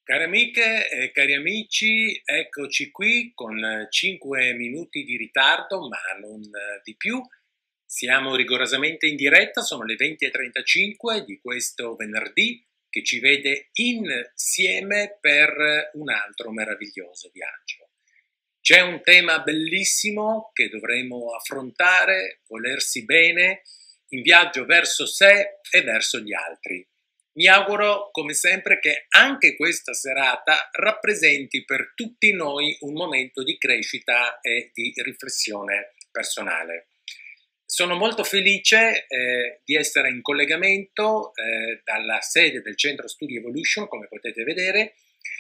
Cari amiche e cari amici, eccoci qui con 5 minuti di ritardo, ma non di più. Siamo rigorosamente in diretta, sono le 20:35 di questo venerdì che ci vede insieme per un altro meraviglioso viaggio. C'è un tema bellissimo che dovremo affrontare, volersi bene, in viaggio verso sé e verso gli altri. Mi auguro, come sempre, che anche questa serata rappresenti per tutti noi un momento di crescita e di riflessione personale. Sono molto felice di essere in collegamento dalla sede del Centro Studi Evolution, come potete vedere.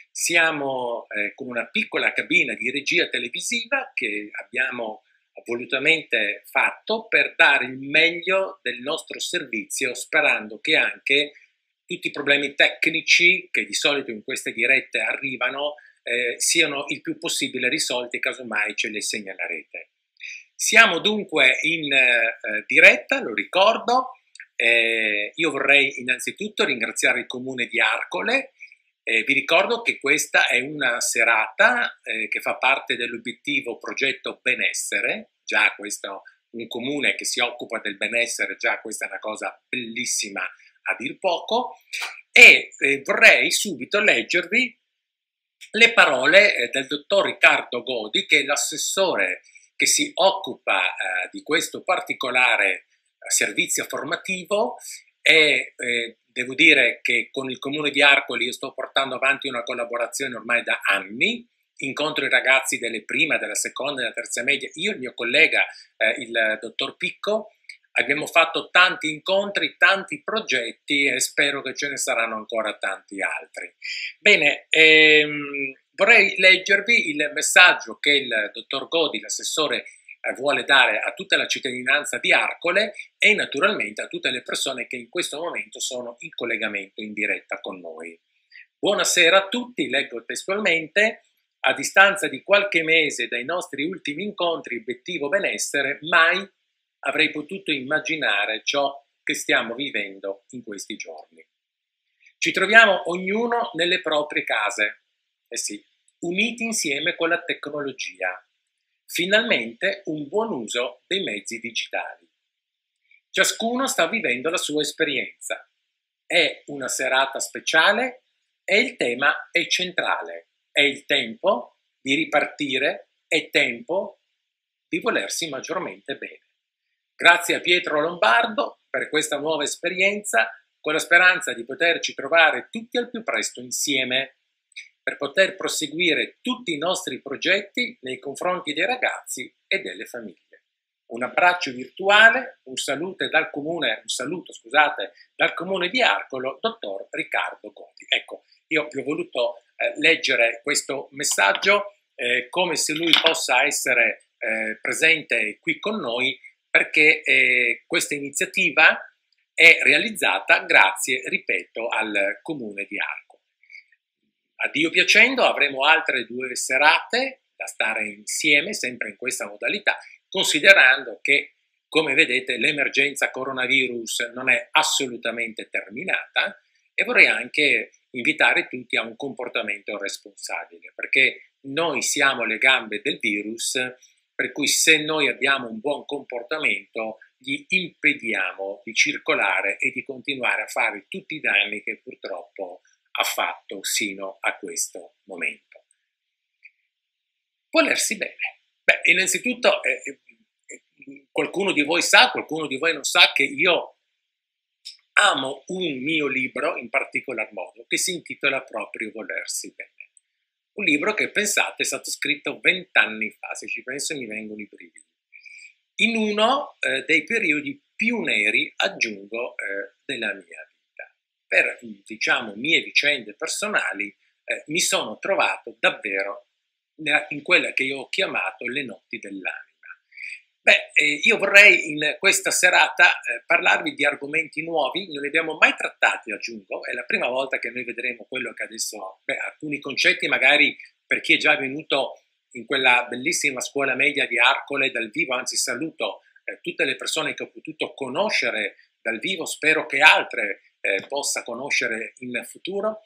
Siamo con una piccola cabina di regia televisiva che abbiamo volutamente fatto per dare il meglio del nostro servizio, sperando che anche tutti i problemi tecnici che di solito in queste dirette arrivano siano il più possibile risolti, casomai ce le segnalerete. Siamo dunque in diretta, lo ricordo. Io vorrei innanzitutto ringraziare il Comune di Arcole. Vi ricordo che questa è una serata che fa parte dell'obiettivo progetto benessere. Già questo, un comune che si occupa del benessere, già questa è una cosa bellissima a dir poco, e vorrei subito leggervi le parole del dottor Riccardo Godi, che è l'assessore che si occupa di questo particolare servizio formativo, e devo dire che con il Comune di Arcoli io sto portando avanti una collaborazione ormai da anni. Incontro i ragazzi delle prima, della seconda e della terza media, io e il mio collega il dottor Picco. Abbiamo fatto tanti incontri, tanti progetti e spero che ce ne saranno ancora tanti altri. Bene, vorrei leggervi il messaggio che il dottor Godi, l'assessore, vuole dare a tutta la cittadinanza di Arcole e naturalmente a tutte le persone che in questo momento sono in collegamento in diretta con noi. Buonasera a tutti, leggo testualmente. A distanza di qualche mese dai nostri ultimi incontri obiettivo benessere, mai avrei potuto immaginare ciò che stiamo vivendo in questi giorni. Ci troviamo ognuno nelle proprie case, sì, uniti insieme con la tecnologia. Finalmente un buon uso dei mezzi digitali. Ciascuno sta vivendo la sua esperienza. È una serata speciale e il tema è centrale. È il tempo di ripartire, è tempo di volersi maggiormente bene. Grazie a Pietro Lombardo per questa nuova esperienza, con la speranza di poterci trovare tutti al più presto insieme per poter proseguire tutti i nostri progetti nei confronti dei ragazzi e delle famiglie. Un abbraccio virtuale, un saluto dal comune di Arcolo, dottor Riccardo Godi. Ecco, io vi ho voluto leggere questo messaggio come se lui possa essere presente qui con noi, perché questa iniziativa è realizzata grazie, ripeto, al Comune di Arcole. A Dio piacendo avremo altre 2 serate da stare insieme, sempre in questa modalità, considerando che, come vedete, l'emergenza coronavirus non è assolutamente terminata, e vorrei anche invitare tutti a un comportamento responsabile, perché noi siamo le gambe del virus, per cui se noi abbiamo un buon comportamento gli impediamo di circolare e di continuare a fare tutti i danni che purtroppo ha fatto sino a questo momento. Volersi bene. Beh, innanzitutto qualcuno di voi sa, qualcuno di voi non sa che io amo un mio libro in particolar modo che si intitola proprio Volersi bene. Un libro che, pensate, è stato scritto 20 anni fa, se ci penso mi vengono i brividi. In uno dei periodi più neri, aggiungo, della mia vita. Per, diciamo, mie vicende personali mi sono trovato davvero in quella che io ho chiamato le notti dell'anima. Beh, io vorrei in questa serata parlarvi di argomenti nuovi, non li abbiamo mai trattati, aggiungo, è la prima volta che noi vedremo quello che adesso, alcuni concetti magari per chi è già venuto in quella bellissima scuola media di Arcole dal vivo, anzi saluto tutte le persone che ho potuto conoscere dal vivo, spero che altre possa conoscere in futuro.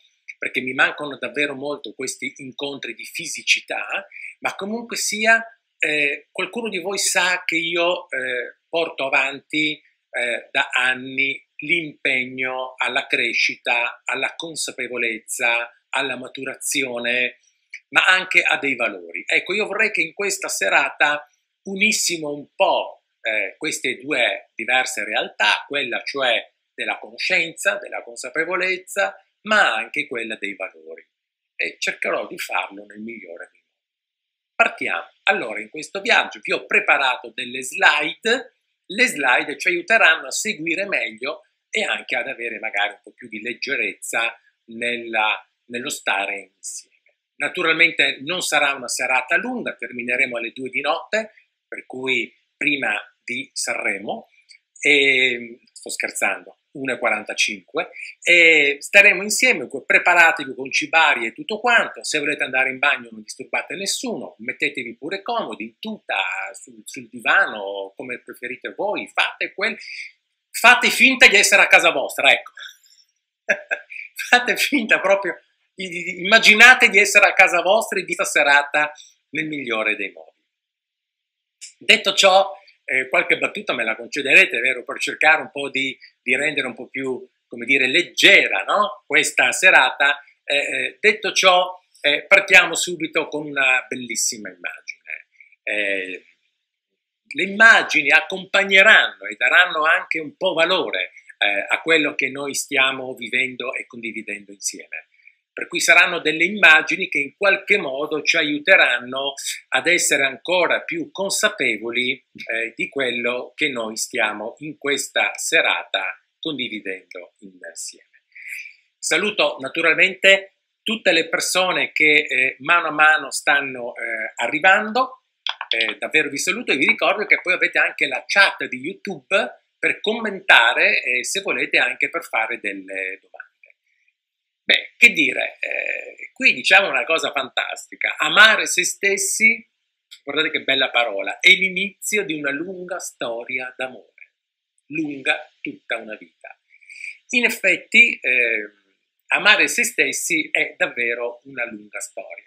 perché mi mancano davvero molto questi incontri di fisicità, ma comunque sia qualcuno di voi sa che io porto avanti da anni l'impegno alla crescita, alla consapevolezza, alla maturazione, ma anche a dei valori. Ecco, io vorrei che in questa serata unissimo un po' queste due diverse realtà, quella cioè della conoscenza, della consapevolezza, ma anche quella dei valori. E cercherò di farlo nel migliore dei modi. Partiamo. Allora, in questo viaggio vi ho preparato delle slide. Le slide ci aiuteranno a seguire meglio e anche ad avere magari un po' più di leggerezza nello stare insieme. Naturalmente non sarà una serata lunga, termineremo alle 2 di notte, per cui prima di Sanremo, e sto scherzando, 1:45, e staremo insieme, preparatevi con cibarie e tutto quanto. Se volete andare in bagno non disturbate nessuno, mettetevi pure comodi in tuta sul divano, come preferite voi, fate finta di essere a casa vostra, ecco. Fate finta proprio, immaginate di essere a casa vostra in questa serata nel migliore dei modi. Detto ciò, qualche battuta me la concederete, vero? Per cercare un po' di rendere un po' più, come dire, leggera, no? Questa serata. Detto ciò, partiamo subito con una bellissima immagine. Le immagini accompagneranno e daranno anche un po' valore a quello che noi stiamo vivendo e condividendo insieme. Per cui saranno delle immagini che in qualche modo ci aiuteranno ad essere ancora più consapevoli di quello che noi stiamo in questa serata condividendo insieme. Saluto naturalmente tutte le persone che mano a mano stanno arrivando, davvero vi saluto e vi ricordo che poi avete anche la chat di YouTube per commentare e se volete anche per fare delle domande. Beh, che dire, qui diciamo una cosa fantastica: amare se stessi, guardate che bella parola, è l'inizio di una lunga storia d'amore, lunga tutta una vita. In effetti, amare se stessi è davvero una lunga storia.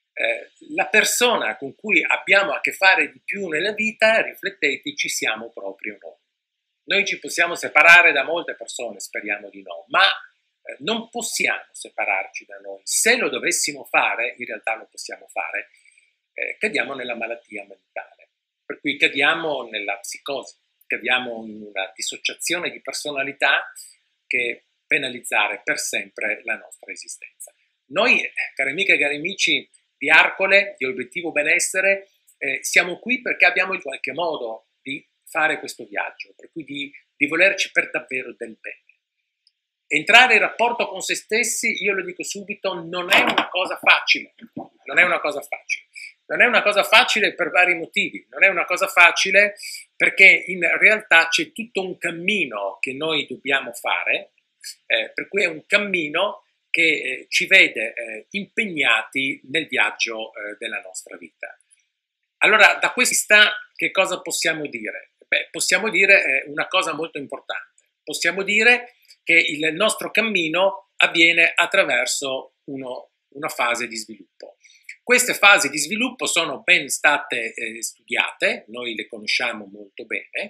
La persona con cui abbiamo a che fare di più nella vita, rifletteteci, siamo proprio noi. Noi ci possiamo separare da molte persone, speriamo di no, ma non possiamo separarci da noi. Se lo dovessimo fare, in realtà lo possiamo fare, cadiamo nella malattia mentale, per cui cadiamo nella psicosi, cadiamo in una dissociazione di personalità che penalizzare per sempre la nostra esistenza. Noi, cari amiche e cari amici di Arcole, di Obiettivo Benessere, siamo qui perché abbiamo in qualche modo di fare questo viaggio, per cui di volerci per davvero del bene. Entrare in rapporto con se stessi, io lo dico subito, non è una cosa facile, non è una cosa facile. Non è una cosa facile per vari motivi, non è una cosa facile perché in realtà c'è tutto un cammino che noi dobbiamo fare, per cui è un cammino che ci vede impegnati nel viaggio della nostra vita. Allora, da questa che cosa possiamo dire? Beh, possiamo dire una cosa molto importante. Possiamo dire che il nostro cammino avviene attraverso una fase di sviluppo. Queste fasi di sviluppo sono ben state studiate, noi le conosciamo molto bene,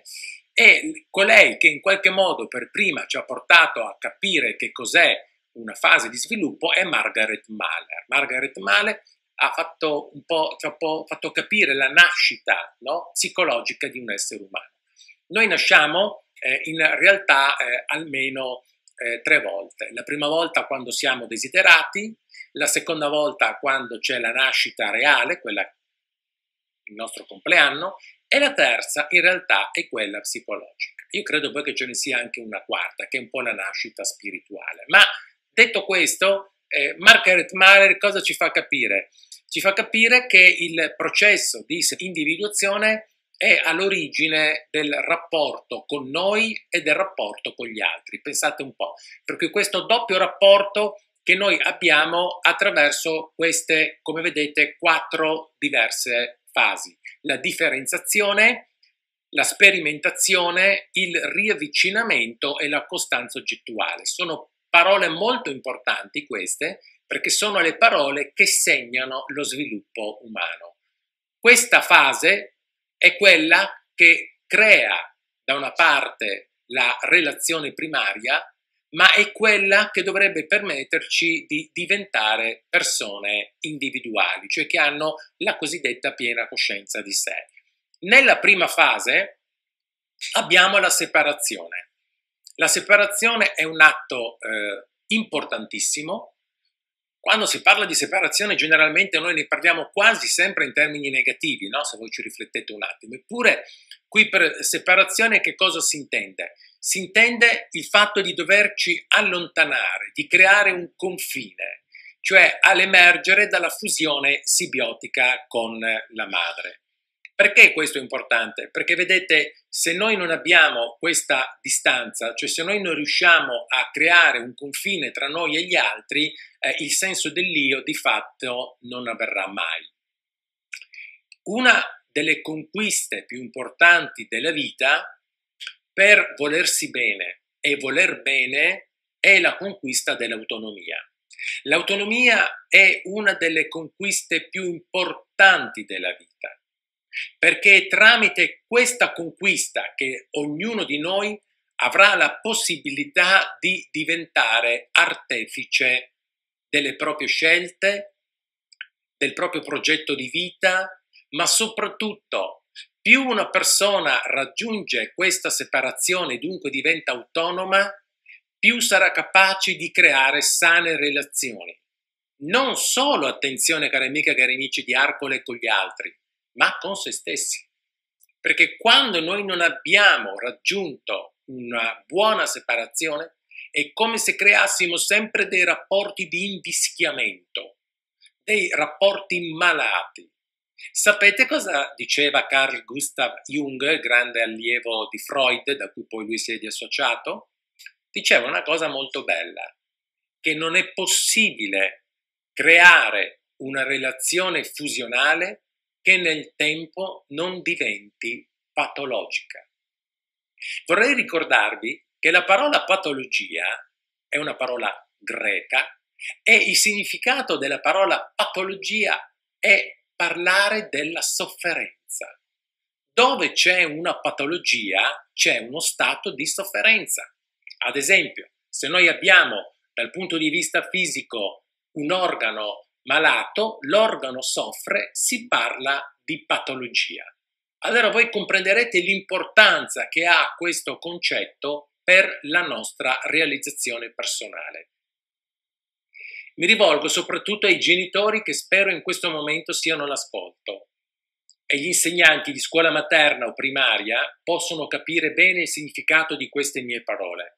e colei che in qualche modo per prima ci ha portato a capire che cos'è una fase di sviluppo è Margaret Mahler. Margaret Mahler ha fatto ci ha fatto capire la nascita, no, psicologica di un essere umano. Noi nasciamo in realtà almeno 3 volte. La prima volta quando siamo desiderati, la seconda volta quando c'è la nascita reale, quella il nostro compleanno, e la terza in realtà è quella psicologica. Io credo poi che ce ne sia anche una quarta, che è un po' la nascita spirituale. Ma detto questo, Margaret Mahler cosa ci fa capire? Ci fa capire che il processo di individuazione è all'origine del rapporto con noi e del rapporto con gli altri. Pensate un po', perché questo doppio rapporto che noi abbiamo attraverso queste, come vedete, 4 diverse fasi: la differenziazione, la sperimentazione, il riavvicinamento e la costanza oggettuale. Sono parole molto importanti queste, perché sono le parole che segnano lo sviluppo umano. Questa fase è quella che crea da una parte la relazione primaria, ma è quella che dovrebbe permetterci di diventare persone individuali, cioè che hanno la cosiddetta piena coscienza di sé. Nella prima fase abbiamo la separazione. La separazione è un atto importantissimo. Quando si parla di separazione generalmente noi ne parliamo quasi sempre in termini negativi, no? Se voi ci riflettete un attimo. Eppure qui per separazione che cosa si intende? Si intende il fatto di doverci allontanare, di creare un confine, cioè all'emergere dalla fusione simbiotica con la madre. Perché questo è importante? Perché vedete, se noi non abbiamo questa distanza, cioè se noi non riusciamo a creare un confine tra noi e gli altri, il senso dell'io di fatto non avverrà mai. Una delle conquiste più importanti della vita per volersi bene e voler bene è la conquista dell'autonomia. L'autonomia è una delle conquiste più importanti della vita, perché è tramite questa conquista che ognuno di noi avrà la possibilità di diventare artefice delle proprie scelte, del proprio progetto di vita, ma soprattutto più una persona raggiunge questa separazione e dunque diventa autonoma, più sarà capace di creare sane relazioni. Non solo, attenzione cari amiche e cari amici, di Arcole con gli altri, ma con se stessi. Perché quando noi non abbiamo raggiunto una buona separazione, è come se creassimo sempre dei rapporti di invischiamento, dei rapporti malati. Sapete cosa diceva Carl Gustav Jung, grande allievo di Freud, da cui poi lui si è diassociato? Diceva una cosa molto bella, che non è possibile creare una relazione fusionale che nel tempo non diventi patologica. Vorrei ricordarvi che la parola patologia è una parola greca e il significato della parola patologia è parlare della sofferenza. Dove c'è una patologia c'è uno stato di sofferenza. Ad esempio, se noi abbiamo dal punto di vista fisico un organo malato, l'organo soffre, si parla di patologia. Allora voi comprenderete l'importanza che ha questo concetto per la nostra realizzazione personale. Mi rivolgo soprattutto ai genitori che spero in questo momento siano all'ascolto e gli insegnanti di scuola materna o primaria possono capire bene il significato di queste mie parole.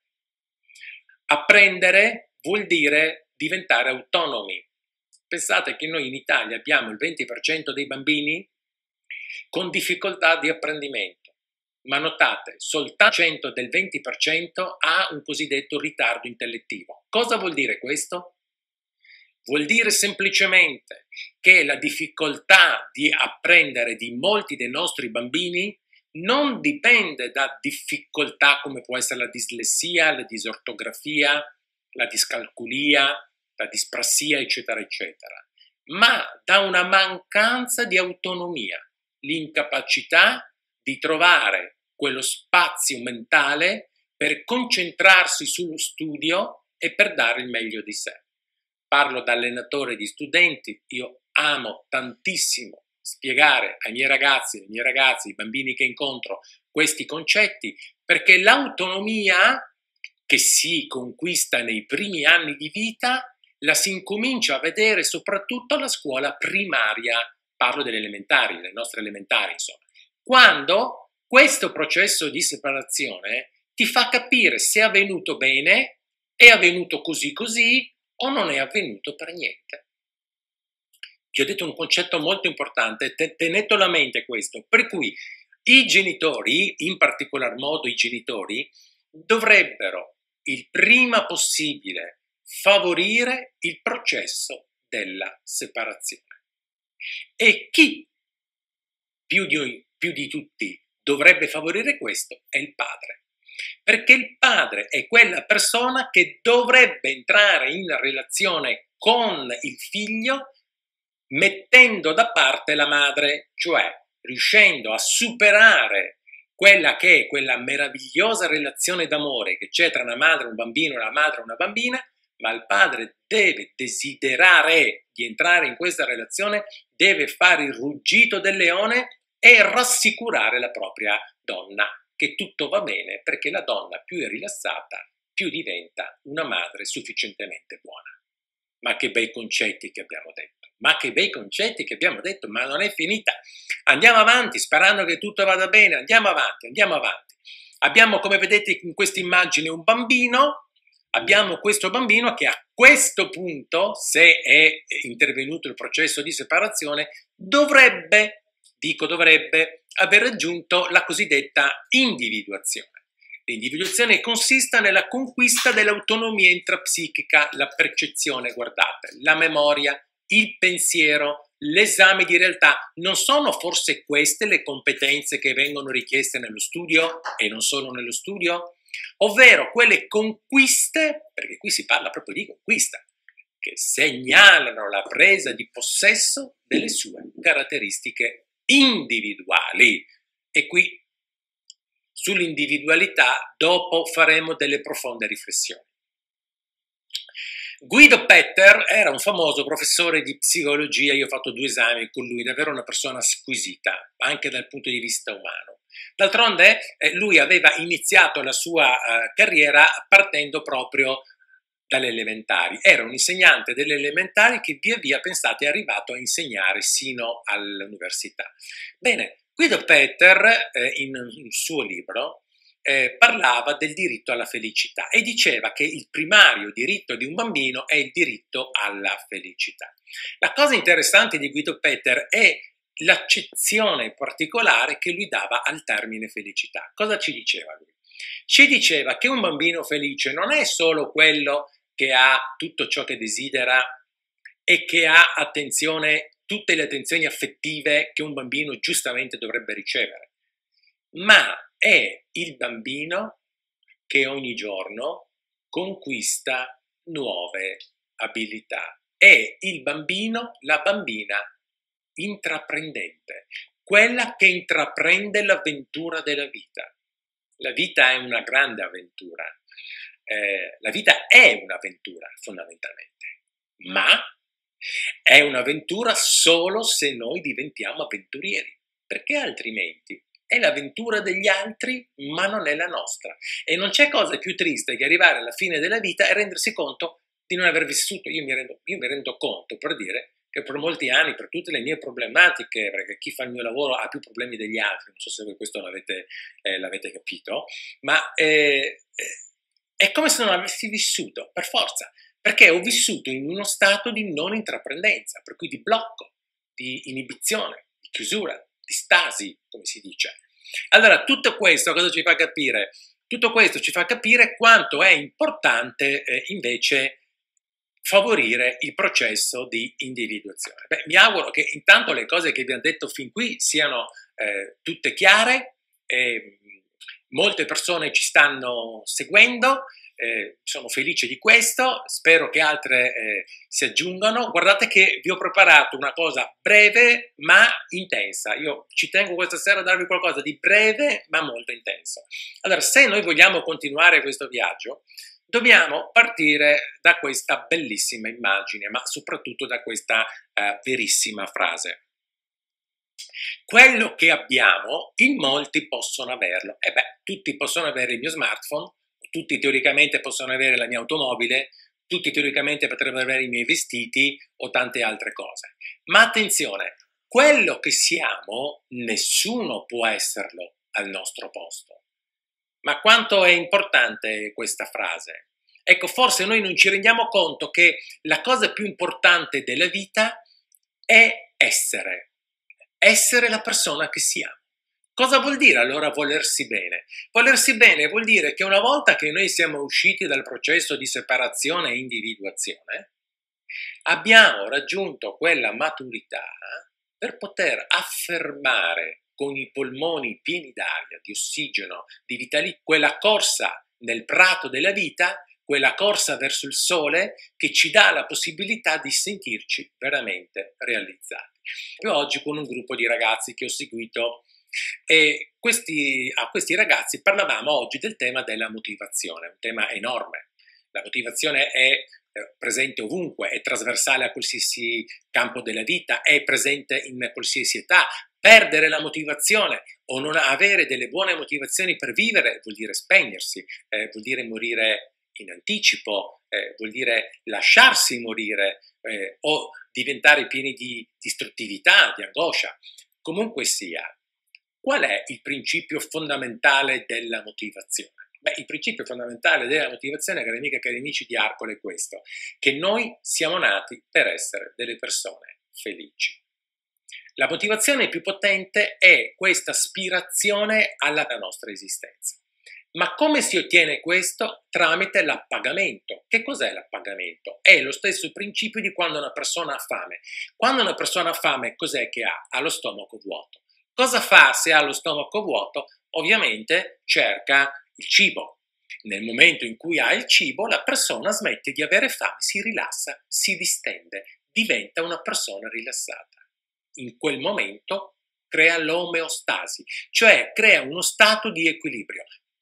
Apprendere vuol dire diventare autonomi. Pensate che noi in Italia abbiamo il 20% dei bambini con difficoltà di apprendimento, ma notate, soltanto il 100 del 20% ha un cosiddetto ritardo intellettivo. Cosa vuol dire questo? Vuol dire semplicemente che la difficoltà di apprendere di molti dei nostri bambini non dipende da difficoltà come può essere la dislessia, la disortografia, la discalculia, la disprassia, eccetera, eccetera, ma da una mancanza di autonomia, l'incapacità di trovare quello spazio mentale per concentrarsi sullo studio e per dare il meglio di sé. Parlo da allenatore di studenti, io amo tantissimo spiegare ai miei ragazzi, ai miei ragazzi, ai bambini che incontro questi concetti, perché l'autonomia che si conquista nei primi anni di vita la si incomincia a vedere soprattutto alla scuola primaria, parlo delle elementari, delle nostre elementari insomma, quando questo processo di separazione ti fa capire se è avvenuto bene, è avvenuto così così o non è avvenuto per niente. Vi ho detto un concetto molto importante, tenetelo a mente questo, per cui i genitori, in particolar modo i genitori, dovrebbero il prima possibile favorire il processo della separazione. E chi più di tutti dovrebbe favorire questo è il padre. perché il padre è quella persona che dovrebbe entrare in relazione con il figlio mettendo da parte la madre, cioè riuscendo a superare quella che è quella meravigliosa relazione d'amore che c'è tra una madre e un bambino e una madre e una bambina, ma il padre deve desiderare di entrare in questa relazione, deve fare il ruggito del leone e rassicurare la propria donna che tutto va bene, perché la donna più è rilassata, più diventa una madre sufficientemente buona. Ma che bei concetti che abbiamo detto, ma che bei concetti che abbiamo detto, ma non è finita. Andiamo avanti sperando che tutto vada bene, andiamo avanti, andiamo avanti. Abbiamo, come vedete in questa immagine, un bambino, abbiamo questo bambino che a questo punto, se è intervenuto il processo di separazione, dovrebbe, dico dovrebbe, aver raggiunto la cosiddetta individuazione. L'individuazione consiste nella conquista dell'autonomia intrapsichica, la percezione, guardate, la memoria, il pensiero, l'esame di realtà. Non sono forse queste le competenze che vengono richieste nello studio e non solo nello studio? Ovvero quelle conquiste, perché qui si parla proprio di conquista, che segnalano la presa di possesso delle sue caratteristiche individuali. E qui sull'individualità dopo faremo delle profonde riflessioni. Guido Petter era un famoso professore di psicologia, io ho fatto 2 esami con lui, davvero una persona squisita, anche dal punto di vista umano. D'altronde lui aveva iniziato la sua carriera partendo proprio dalle elementari. Era un insegnante delle elementari che via via, pensate, è arrivato a insegnare sino all'università. Bene, Guido Petter in un suo libro parlava del diritto alla felicità e diceva che il primario diritto di un bambino è il diritto alla felicità. La cosa interessante di Guido Petter è l'accezione particolare che lui dava al termine felicità. Cosa ci diceva lui? Ci diceva che un bambino felice non è solo quello che ha tutto ciò che desidera e che ha attenzione, tutte le attenzioni affettive che un bambino giustamente dovrebbe ricevere, ma è il bambino che ogni giorno conquista nuove abilità. È il bambino, la bambina intraprendente, quella che intraprende l'avventura della vita. La vita è una grande avventura. La vita è un'avventura fondamentalmente, ma è un'avventura solo se noi diventiamo avventurieri, perché altrimenti è l'avventura degli altri, ma non è la nostra. E non c'è cosa più triste che arrivare alla fine della vita e rendersi conto di non aver vissuto. Io mi rendo conto, per dire, che per molti anni, per tutte le mie problematiche, perché chi fa il mio lavoro ha più problemi degli altri, non so se voi questo l'avete capito, ma è come se non avessi vissuto, per forza, perché ho vissuto in uno stato di non intraprendenza, per cui di blocco, di inibizione, di chiusura, di stasi, come si dice. Allora, tutto questo cosa ci fa capire? Tutto questo ci fa capire quanto è importante invece favorire il processo di individuazione. Beh, mi auguro che intanto le cose che vi ho detto fin qui siano tutte chiare, molte persone ci stanno seguendo, sono felice di questo, spero che altre si aggiungano. Guardate che vi ho preparato una cosa breve ma intensa, io ci tengo questa sera a darvi qualcosa di breve ma molto intenso. Allora, se noi vogliamo continuare questo viaggio, dobbiamo partire da questa bellissima immagine, ma soprattutto da questa verissima frase. Quello che abbiamo, in molti possono averlo. E beh, tutti possono avere il mio smartphone, tutti teoricamente possono avere la mia automobile, tutti teoricamente potrebbero avere i miei vestiti o tante altre cose. Ma attenzione, quello che siamo, nessuno può esserlo al nostro posto. Ma quanto è importante questa frase? Ecco, forse noi non ci rendiamo conto che la cosa più importante della vita è essere la persona che siamo. Cosa vuol dire allora volersi bene? Volersi bene vuol dire che una volta che noi siamo usciti dal processo di separazione e individuazione, abbiamo raggiunto quella maturità per poter affermare con i polmoni pieni d'aria, di ossigeno, di vitalità, quella corsa nel prato della vita, quella corsa verso il sole che ci dà la possibilità di sentirci veramente realizzati. E oggi con un gruppo di ragazzi che ho seguito e a questi ragazzi parlavamo oggi del tema della motivazione, un tema enorme. La motivazione è presente ovunque, è trasversale a qualsiasi campo della vita, è presente in qualsiasi età. Perdere la motivazione o non avere delle buone motivazioni per vivere vuol dire spegnersi, vuol dire morire in anticipo, vuol dire lasciarsi morire o diventare pieni di distruttività, di angoscia. Comunque sia, qual è il principio fondamentale della motivazione? Beh, il principio fondamentale della motivazione, cari amiche e cari amici di Arcole, è questo, che noi siamo nati per essere delle persone felici. La motivazione più potente è questa aspirazione alla nostra esistenza. Ma come si ottiene questo? Tramite l'appagamento. Che cos'è l'appagamento? È lo stesso principio di quando una persona ha fame. Quando una persona ha fame, cos'è che ha? Ha lo stomaco vuoto. Cosa fa se ha lo stomaco vuoto? Ovviamente cerca il cibo. Nel momento in cui ha il cibo, la persona smette di avere fame, si rilassa, si distende, diventa una persona rilassata. In quel momento crea l'omeostasi, cioè crea uno stato di equilibrio.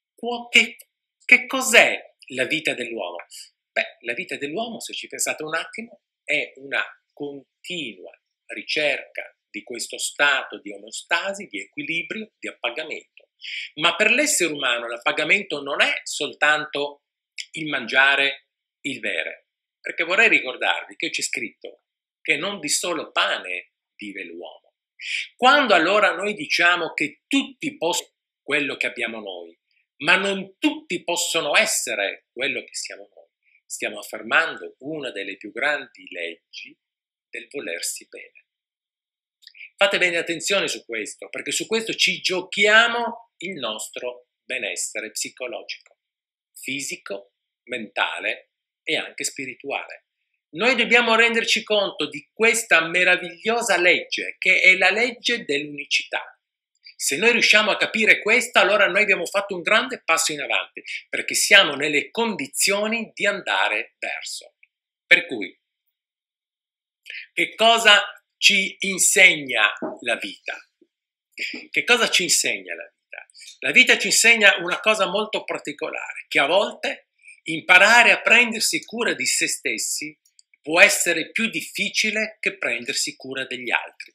Che cos'è la vita dell'uomo? Beh, la vita dell'uomo, se ci pensate un attimo, è una continua ricerca di questo stato di omeostasi, di equilibrio, di appagamento. Ma per l'essere umano l'appagamento non è soltanto il mangiare, il bere, perché vorrei ricordarvi che c'è scritto che non di solo pane vive l'uomo. Quando allora noi diciamo che tutti possono quello che abbiamo noi, ma non tutti possono essere quello che siamo noi, stiamo affermando una delle più grandi leggi del volersi bene. Fate bene attenzione su questo, perché su questo ci giochiamo il nostro benessere psicologico, fisico, mentale e anche spirituale. Noi dobbiamo renderci conto di questa meravigliosa legge, che è la legge dell'unicità. Se noi riusciamo a capire questo, allora noi abbiamo fatto un grande passo in avanti, perché siamo nelle condizioni di andare verso. Per cui, che cosa ci insegna la vita? Che cosa ci insegna la vita? La vita ci insegna una cosa molto particolare, che a volte imparare a prendersi cura di se stessi può essere più difficile che prendersi cura degli altri.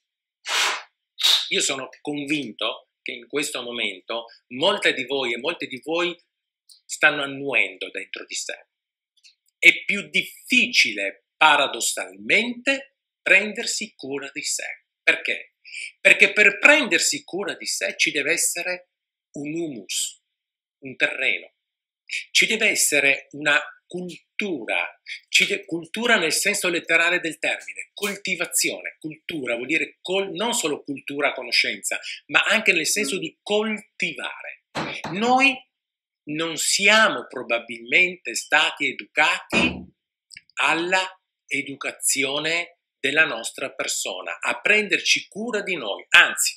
Io sono convinto che in questo momento molte di voi e molti di voi stanno annuendo dentro di sé. È più difficile, paradossalmente, prendersi cura di sé. Perché? Perché per prendersi cura di sé ci deve essere un humus, un terreno. Ci deve essere una cultura, cultura nel senso letterale del termine, coltivazione. Cultura vuol dire non solo cultura, conoscenza, ma anche nel senso di coltivare. Noi non siamo probabilmente stati educati alla educazione della nostra persona, a prenderci cura di noi. Anzi,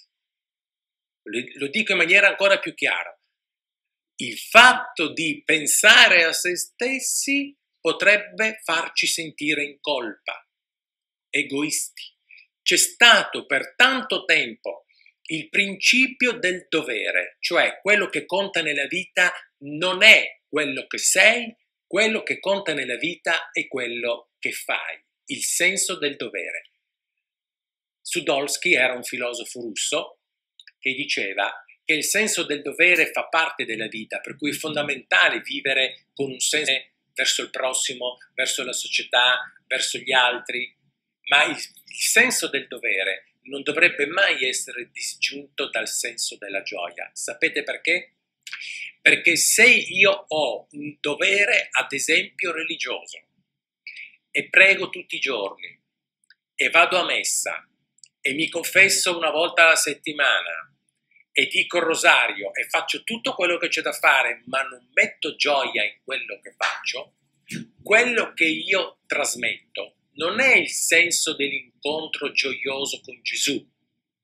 lo dico in maniera ancora più chiara, il fatto di pensare a se stessi potrebbe farci sentire in colpa, egoisti. C'è stato per tanto tempo il principio del dovere, cioè quello che conta nella vita non è quello che sei, quello che conta nella vita è quello che fai, il senso del dovere. Sudolsky era un filosofo russo che diceva che il senso del dovere fa parte della vita, per cui è fondamentale vivere con un senso verso il prossimo, verso la società, verso gli altri, ma il senso del dovere non dovrebbe mai essere disgiunto dal senso della gioia. Sapete perché? Perché se io ho un dovere, ad esempio religioso, e prego tutti i giorni, e vado a messa, e mi confesso una volta alla settimana, e dico il rosario e faccio tutto quello che c'è da fare, ma non metto gioia in quello che faccio, quello che io trasmetto non è il senso dell'incontro gioioso con Gesù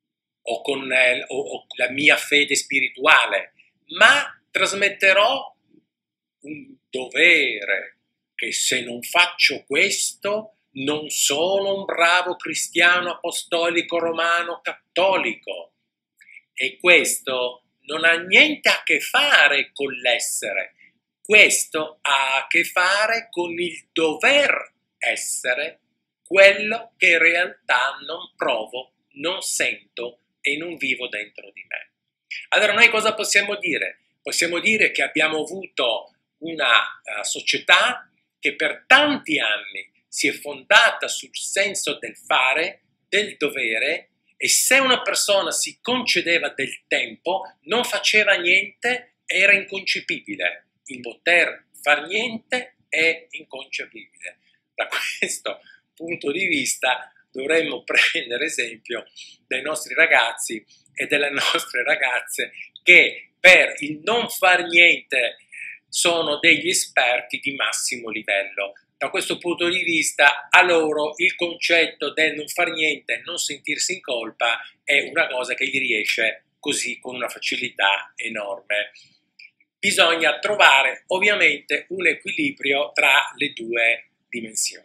o con o la mia fede spirituale, ma trasmetterò un dovere che se non faccio questo non sono un bravo cristiano apostolico romano cattolico. E questo non ha niente a che fare con l'essere, questo ha a che fare con il dover essere quello che in realtà non provo, non sento e non vivo dentro di me. Allora noi cosa possiamo dire? Possiamo dire che abbiamo avuto una società che per tanti anni si è fondata sul senso del fare, del dovere, e se una persona si concedeva del tempo, non faceva niente, era inconcepibile. Il poter far niente è inconcepibile. Da questo punto di vista dovremmo prendere esempio dai nostri ragazzi e delle nostre ragazze che per il non far niente sono degli esperti di massimo livello. Da questo punto di vista a loro il concetto del non far niente e non sentirsi in colpa è una cosa che gli riesce così con una facilità enorme. Bisogna trovare ovviamente un equilibrio tra le due dimensioni.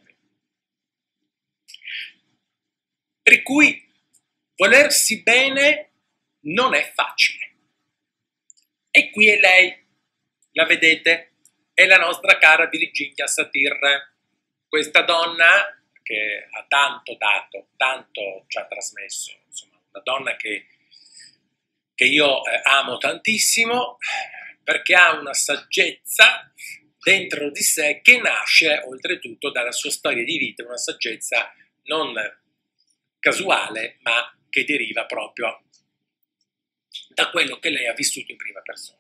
Per cui volersi bene non è facile. E qui è lei, la vedete? È la nostra cara Virginia Satir, questa donna che ha tanto dato, tanto ci ha trasmesso, insomma, una donna che io amo tantissimo perché ha una saggezza dentro di sé che nasce oltretutto dalla sua storia di vita, una saggezza non casuale ma che deriva proprio da quello che lei ha vissuto in prima persona.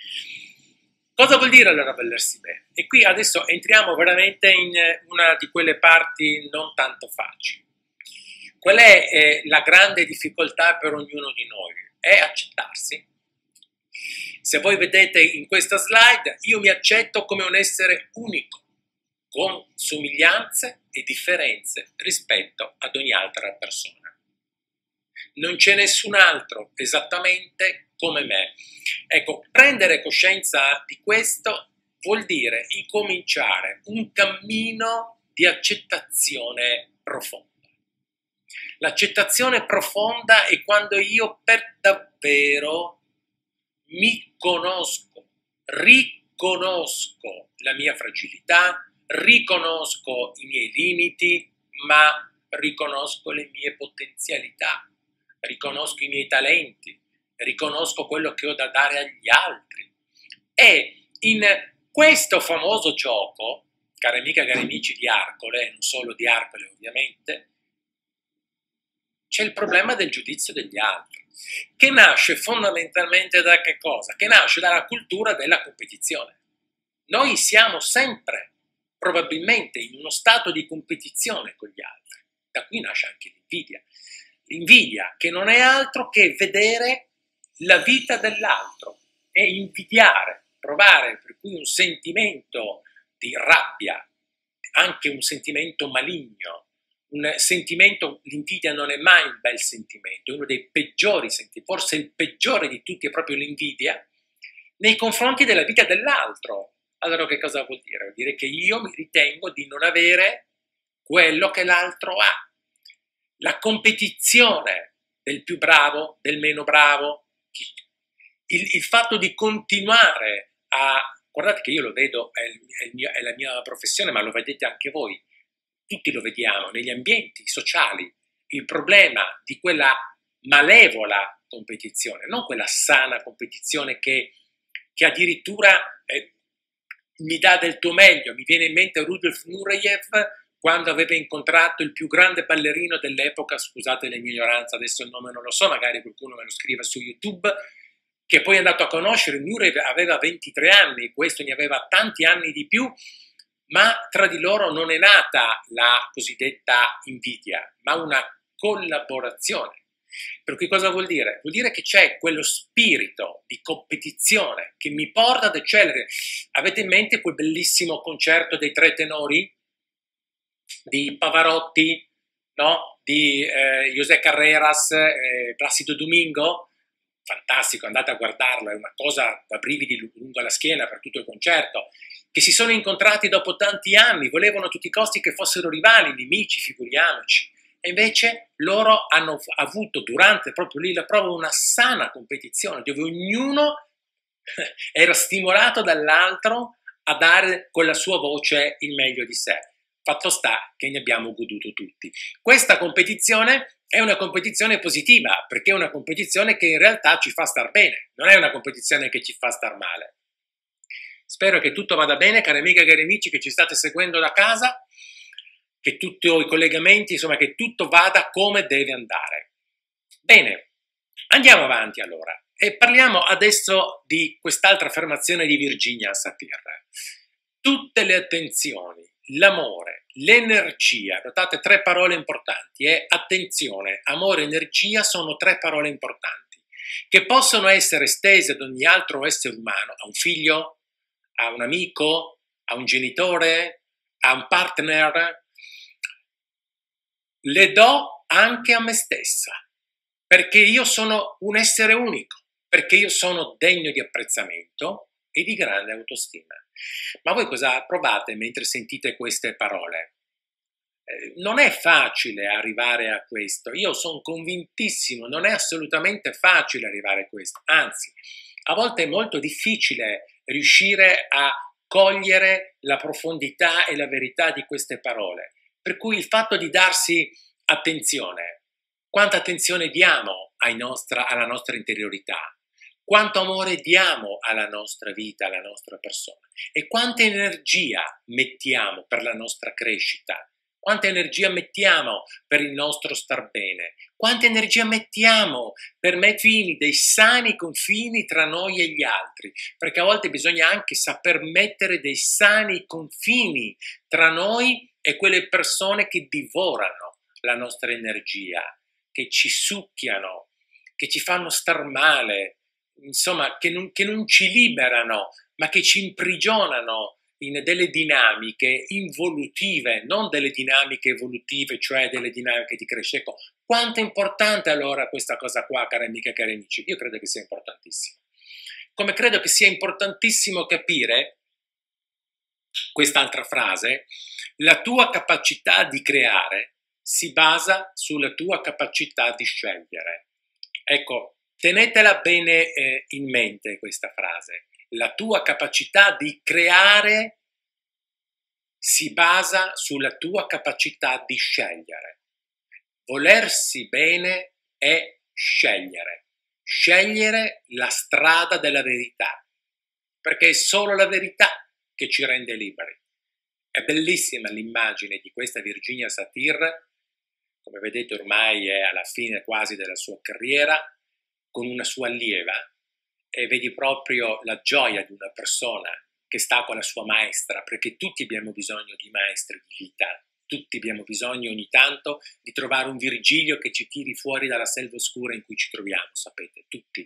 Cosa vuol dire allora volersi bene? E qui adesso entriamo veramente in una di quelle parti non tanto facili. Qual è la grande difficoltà per ognuno di noi? È accettarsi. Se voi vedete in questa slide, io mi accetto come un essere unico, con somiglianze e differenze rispetto ad ogni altra persona. Non c'è nessun altro esattamente come me. Ecco, prendere coscienza di questo vuol dire incominciare un cammino di accettazione profonda. L'accettazione profonda è quando io per davvero mi conosco, riconosco la mia fragilità, riconosco i miei limiti, ma riconosco le mie potenzialità, riconosco i miei talenti, riconosco quello che ho da dare agli altri. E in questo famoso gioco, cari amiche e cari amici di Arcole, non solo di Arcole ovviamente, c'è il problema del giudizio degli altri, che nasce fondamentalmente da che cosa? Che nasce dalla cultura della competizione. Noi siamo sempre, probabilmente, in uno stato di competizione con gli altri. Da qui nasce anche l'invidia. L'invidia che non è altro che vedere la vita dell'altro e invidiare, provare per cui un sentimento di rabbia, anche un sentimento maligno, un sentimento, l'invidia non è mai un bel sentimento, è uno dei peggiori sentimenti, forse il peggiore di tutti è proprio l'invidia, nei confronti della vita dell'altro. Allora che cosa vuol dire? Vuol dire che io mi ritengo di non avere quello che l'altro ha. La competizione del più bravo, del meno bravo, il fatto di continuare a... Guardate che io lo vedo, è la mia professione, ma lo vedete anche voi. Tutti lo vediamo negli ambienti sociali, il problema di quella malevola competizione, non quella sana competizione che addirittura mi dà del tuo meglio. Mi viene in mente Rudolf Nureyev quando aveva incontrato il più grande ballerino dell'epoca, scusate l'ignoranza, adesso il nome non lo so, magari qualcuno me lo scrive su YouTube, che poi è andato a conoscere. Nureyev aveva 23 anni, questo ne aveva tanti anni di più, ma tra di loro non è nata la cosiddetta invidia, ma una collaborazione. Per cui cosa vuol dire? Vuol dire che c'è quello spirito di competizione che mi porta ad eccellere. Avete in mente quel bellissimo concerto dei tre tenori di Pavarotti, no? Di José Carreras, Placido Domingo, fantastico, andate a guardarlo, è una cosa da brividi lungo la schiena per tutto il concerto, che si sono incontrati dopo tanti anni, volevano a tutti i costi che fossero rivali, nemici, figuriamoci, e invece loro hanno avuto durante proprio lì la prova una sana competizione, dove ognuno era stimolato dall'altro a dare con la sua voce il meglio di sé. Fatto sta che ne abbiamo goduto tutti. Questa competizione è una competizione positiva, perché è una competizione che in realtà ci fa star bene, non è una competizione che ci fa star male. Spero che tutto vada bene, cari amiche e cari amici che ci state seguendo da casa, che tutti i collegamenti, insomma, che tutto vada come deve andare. Bene, andiamo avanti allora e parliamo adesso di quest'altra affermazione di Virginia Satir. Tutte le attenzioni, l'amore, l'energia, notate tre parole importanti, attenzione, amore, energia sono tre parole importanti, che possono essere estese ad ogni altro essere umano, a un figlio, a un amico, a un genitore, a un partner, le do anche a me stessa, perché io sono un essere unico, perché io sono degno di apprezzamento e di grande autostima. Ma voi cosa provate mentre sentite queste parole? Non è facile arrivare a questo, io sono convintissimo, non è assolutamente facile arrivare a questo, anzi, a volte è molto difficile riuscire a cogliere la profondità e la verità di queste parole. Per cui il fatto di darsi attenzione, quanta attenzione diamo alla nostra interiorità, quanto amore diamo alla nostra vita, alla nostra persona e quanta energia mettiamo per la nostra crescita, quanta energia mettiamo per il nostro star bene, quanta energia mettiamo per mettere dei sani confini tra noi e gli altri, perché a volte bisogna anche saper mettere dei sani confini tra noi e quelle persone che divorano la nostra energia, che ci succhiano, che ci fanno star male, insomma, che non ci liberano, ma che ci imprigionano in delle dinamiche involutive, non delle dinamiche evolutive, cioè delle dinamiche di crescita. Ecco, quanto è importante allora questa cosa qua, cari amiche e cari amici? Io credo che sia importantissimo. Come credo che sia importantissimo capire quest'altra frase, la tua capacità di creare si basa sulla tua capacità di scegliere. Ecco, tenetela bene in mente questa frase. La tua capacità di creare si basa sulla tua capacità di scegliere. Volersi bene è scegliere. Scegliere la strada della verità, perché è solo la verità che ci rende liberi. È bellissima l'immagine di questa Virginia Satir, come vedete ormai è alla fine quasi della sua carriera, con una sua allieva, e vedi proprio la gioia di una persona che sta con la sua maestra, perché tutti abbiamo bisogno di maestri di vita, tutti abbiamo bisogno ogni tanto di trovare un Virgilio che ci tiri fuori dalla selva oscura in cui ci troviamo, sapete, tutti.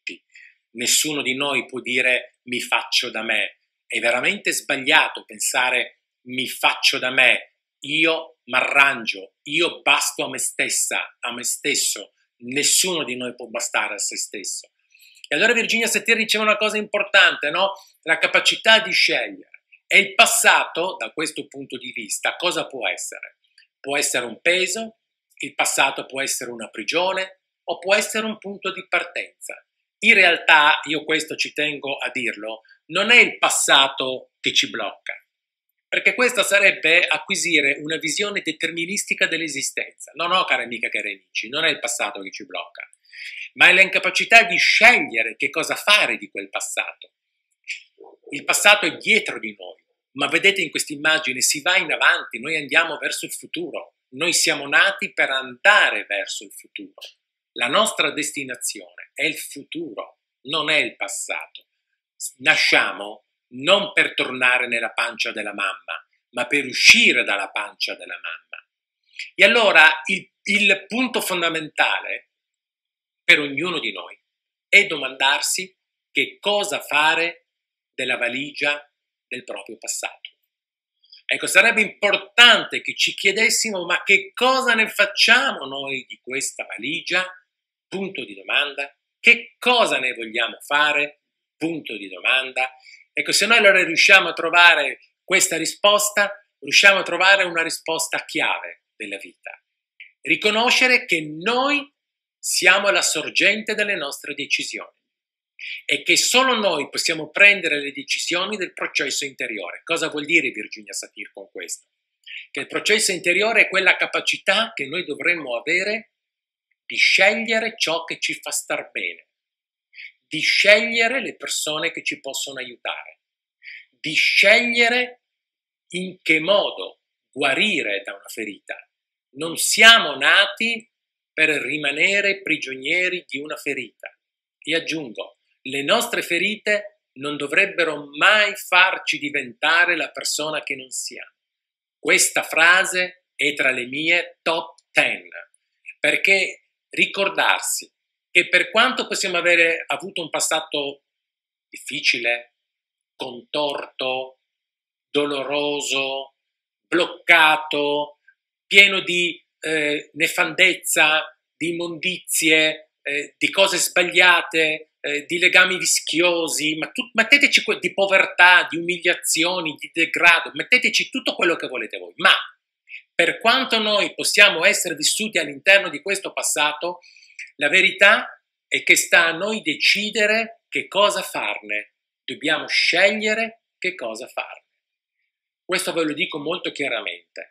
Nessuno di noi può dire mi faccio da me, è veramente sbagliato pensare mi faccio da me, io m'arrangio, io basto a me stessa, a me stesso, nessuno di noi può bastare a se stesso. E allora Virginia Satir diceva una cosa importante, no? La capacità di scegliere. E il passato, da questo punto di vista, cosa può essere? Può essere un peso, il passato può essere una prigione o può essere un punto di partenza. In realtà, io questo ci tengo a dirlo, non è il passato che ci blocca, perché questo sarebbe acquisire una visione deterministica dell'esistenza. No, cari amiche e cari amici, non è il passato che ci blocca, ma è l'incapacità di scegliere che cosa fare di quel passato. Il passato è dietro di noi, ma vedete in questa immagine si va in avanti, noi andiamo verso il futuro, noi siamo nati per andare verso il futuro. La nostra destinazione è il futuro, non è il passato. Nasciamo non per tornare nella pancia della mamma, ma per uscire dalla pancia della mamma. E allora il punto fondamentale per ognuno di noi è domandarsi che cosa fare della valigia del proprio passato. Ecco, sarebbe importante che ci chiedessimo: ma che cosa ne facciamo noi di questa valigia? Punto di domanda. Che cosa ne vogliamo fare? Punto di domanda. Ecco, se noi allora riusciamo a trovare questa risposta, riusciamo a trovare una risposta chiave della vita. Riconoscere che noi siamo la sorgente delle nostre decisioni e che solo noi possiamo prendere le decisioni del processo interiore. Cosa vuol dire Virginia Satir con questo? Che il processo interiore è quella capacità che noi dovremmo avere di scegliere ciò che ci fa star bene, di scegliere le persone che ci possono aiutare, di scegliere in che modo guarire da una ferita. Non siamo nati per rimanere prigionieri di una ferita. E aggiungo, le nostre ferite non dovrebbero mai farci diventare la persona che non siamo. Questa frase è tra le mie top 10, perché ricordarsi che per quanto possiamo avere avuto un passato difficile, contorto, doloroso, bloccato, pieno di nefandezza, di immondizie, di cose sbagliate, di legami vischiosi, metteteci di povertà, di umiliazioni, di degrado, metteteci tutto quello che volete voi, ma per quanto noi possiamo essere vissuti all'interno di questo passato, la verità è che sta a noi decidere che cosa farne, dobbiamo scegliere che cosa farne. Questo ve lo dico molto chiaramente.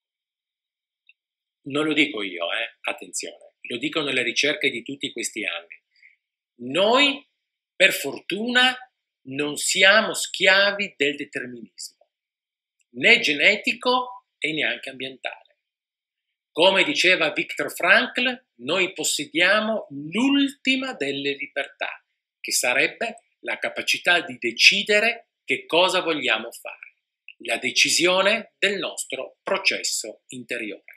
Non lo dico io, attenzione, lo dicono le ricerche di tutti questi anni. Noi, per fortuna, non siamo schiavi del determinismo, né genetico e neanche ambientale. Come diceva Viktor Frankl, noi possediamo l'ultima delle libertà, che sarebbe la capacità di decidere che cosa vogliamo fare, la decisione del nostro processo interiore.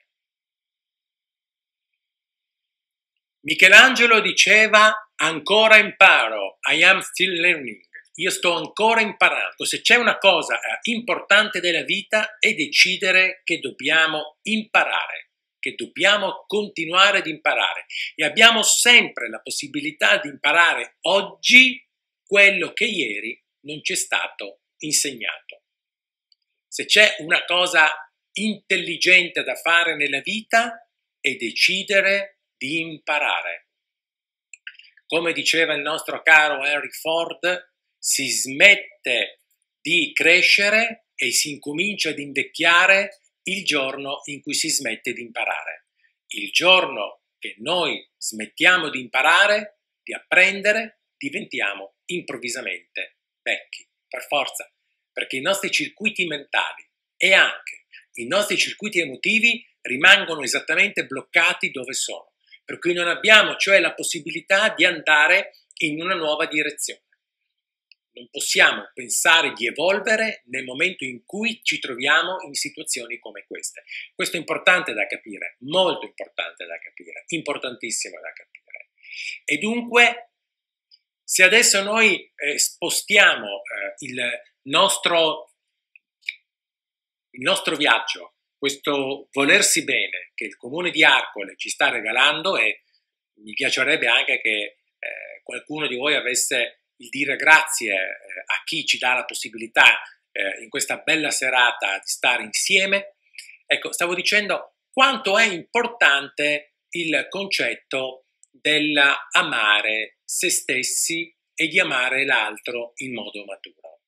Michelangelo diceva: ancora imparo, I am still learning, io sto ancora imparando. Se c'è una cosa importante della vita è decidere che dobbiamo imparare, che dobbiamo continuare ad imparare e abbiamo sempre la possibilità di imparare oggi quello che ieri non ci è stato insegnato. Se c'è una cosa intelligente da fare nella vita è decidere di imparare. Come diceva il nostro caro Henry Ford, si smette di crescere e si incomincia ad invecchiare il giorno in cui si smette di imparare. Il giorno che noi smettiamo di imparare, di apprendere, diventiamo improvvisamente vecchi, per forza, perché i nostri circuiti mentali e anche i nostri circuiti emotivi rimangono esattamente bloccati dove sono. Per cui non abbiamo cioè la possibilità di andare in una nuova direzione. Non possiamo pensare di evolvere nel momento in cui ci troviamo in situazioni come queste. Questo è importante da capire, molto importante da capire, importantissimo da capire. E dunque, se adesso noi spostiamo il nostro viaggio, questo volersi bene che il Comune di Arcole ci sta regalando, e mi piacerebbe anche che qualcuno di voi avesse il dire grazie a chi ci dà la possibilità in questa bella serata di stare insieme. Ecco, stavo dicendo quanto è importante il concetto dell'amare se stessi e di amare l'altro in modo maturo.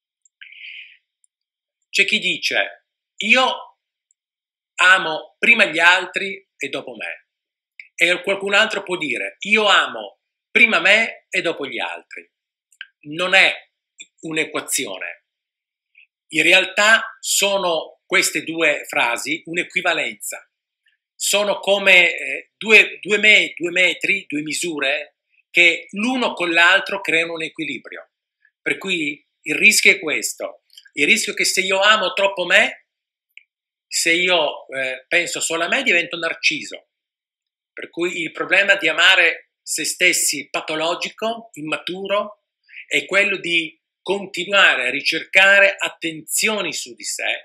C'è chi dice: io amo prima gli altri e dopo me, e qualcun altro può dire: io amo prima me e dopo gli altri. Non è un'equazione. In realtà sono queste due frasi un'equivalenza. Sono come due metri, due misure che l'uno con l'altro creano un equilibrio. Per cui il rischio è questo. Il rischio è che se io amo troppo me, se io penso solo a me, divento narciso. Per cui il problema di amare se stessi patologico, immaturo, è quello di continuare a ricercare attenzioni su di sé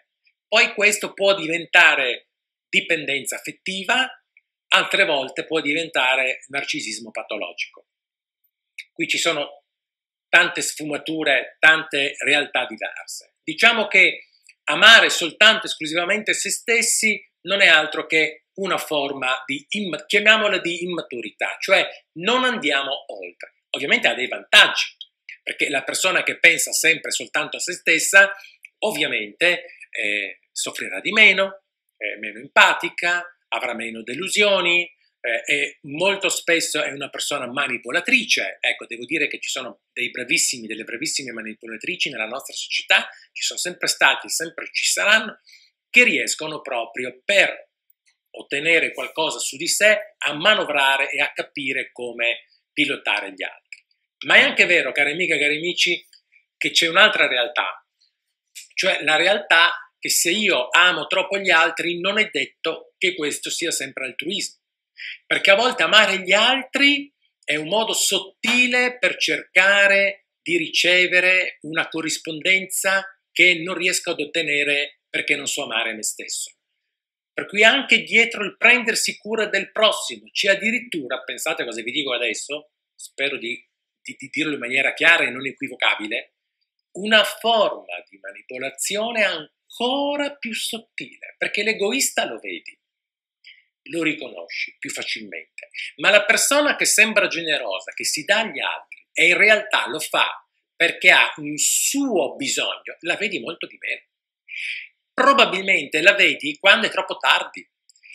Poi questo può diventare dipendenza affettiva, altre volte può diventare narcisismo patologico. Qui ci sono tante sfumature, tante realtà diverse. Diciamo che amare soltanto esclusivamente se stessi non è altro che una forma di, chiamiamola di immaturità, cioè non andiamo oltre. Ovviamente ha dei vantaggi, perché la persona che pensa sempre soltanto a se stessa, ovviamente soffrirà di meno, è meno empatica, avrà meno delusioni, e molto spesso è una persona manipolatrice. Ecco, devo dire che ci sono delle bravissime manipolatrici nella nostra società, ci sono sempre stati e sempre ci saranno, che riescono proprio per ottenere qualcosa su di sé a manovrare e a capire come pilotare gli altri. Ma è anche vero, cari amiche e cari amici, che c'è un'altra realtà, cioè la realtà che se io amo troppo gli altri non è detto che questo sia sempre altruismo, perché a volte amare gli altri è un modo sottile per cercare di ricevere una corrispondenza che non riesco ad ottenere perché non so amare me stesso. Per cui anche dietro il prendersi cura del prossimo c'è addirittura, pensate a cosa vi dico adesso, spero di dirlo in maniera chiara e non equivocabile, una forma di manipolazione ancora più sottile, perché l'egoista lo vedi, lo riconosci più facilmente, ma la persona che sembra generosa, che si dà agli altri e in realtà lo fa perché ha un suo bisogno, la vedi molto di meno. Probabilmente la vedi quando è troppo tardi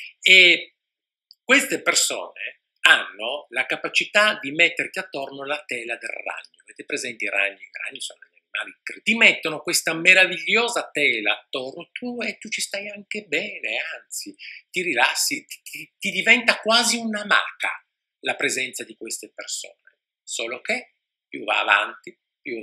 e queste persone hanno la capacità di metterti attorno la tela del ragno. Avete presente i ragni? I ragni sono gli animali che ti mettono questa meravigliosa tela attorno e tu ci stai anche bene, anzi ti rilassi, ti diventa quasi un'amaca la presenza di queste persone. Solo che più va avanti,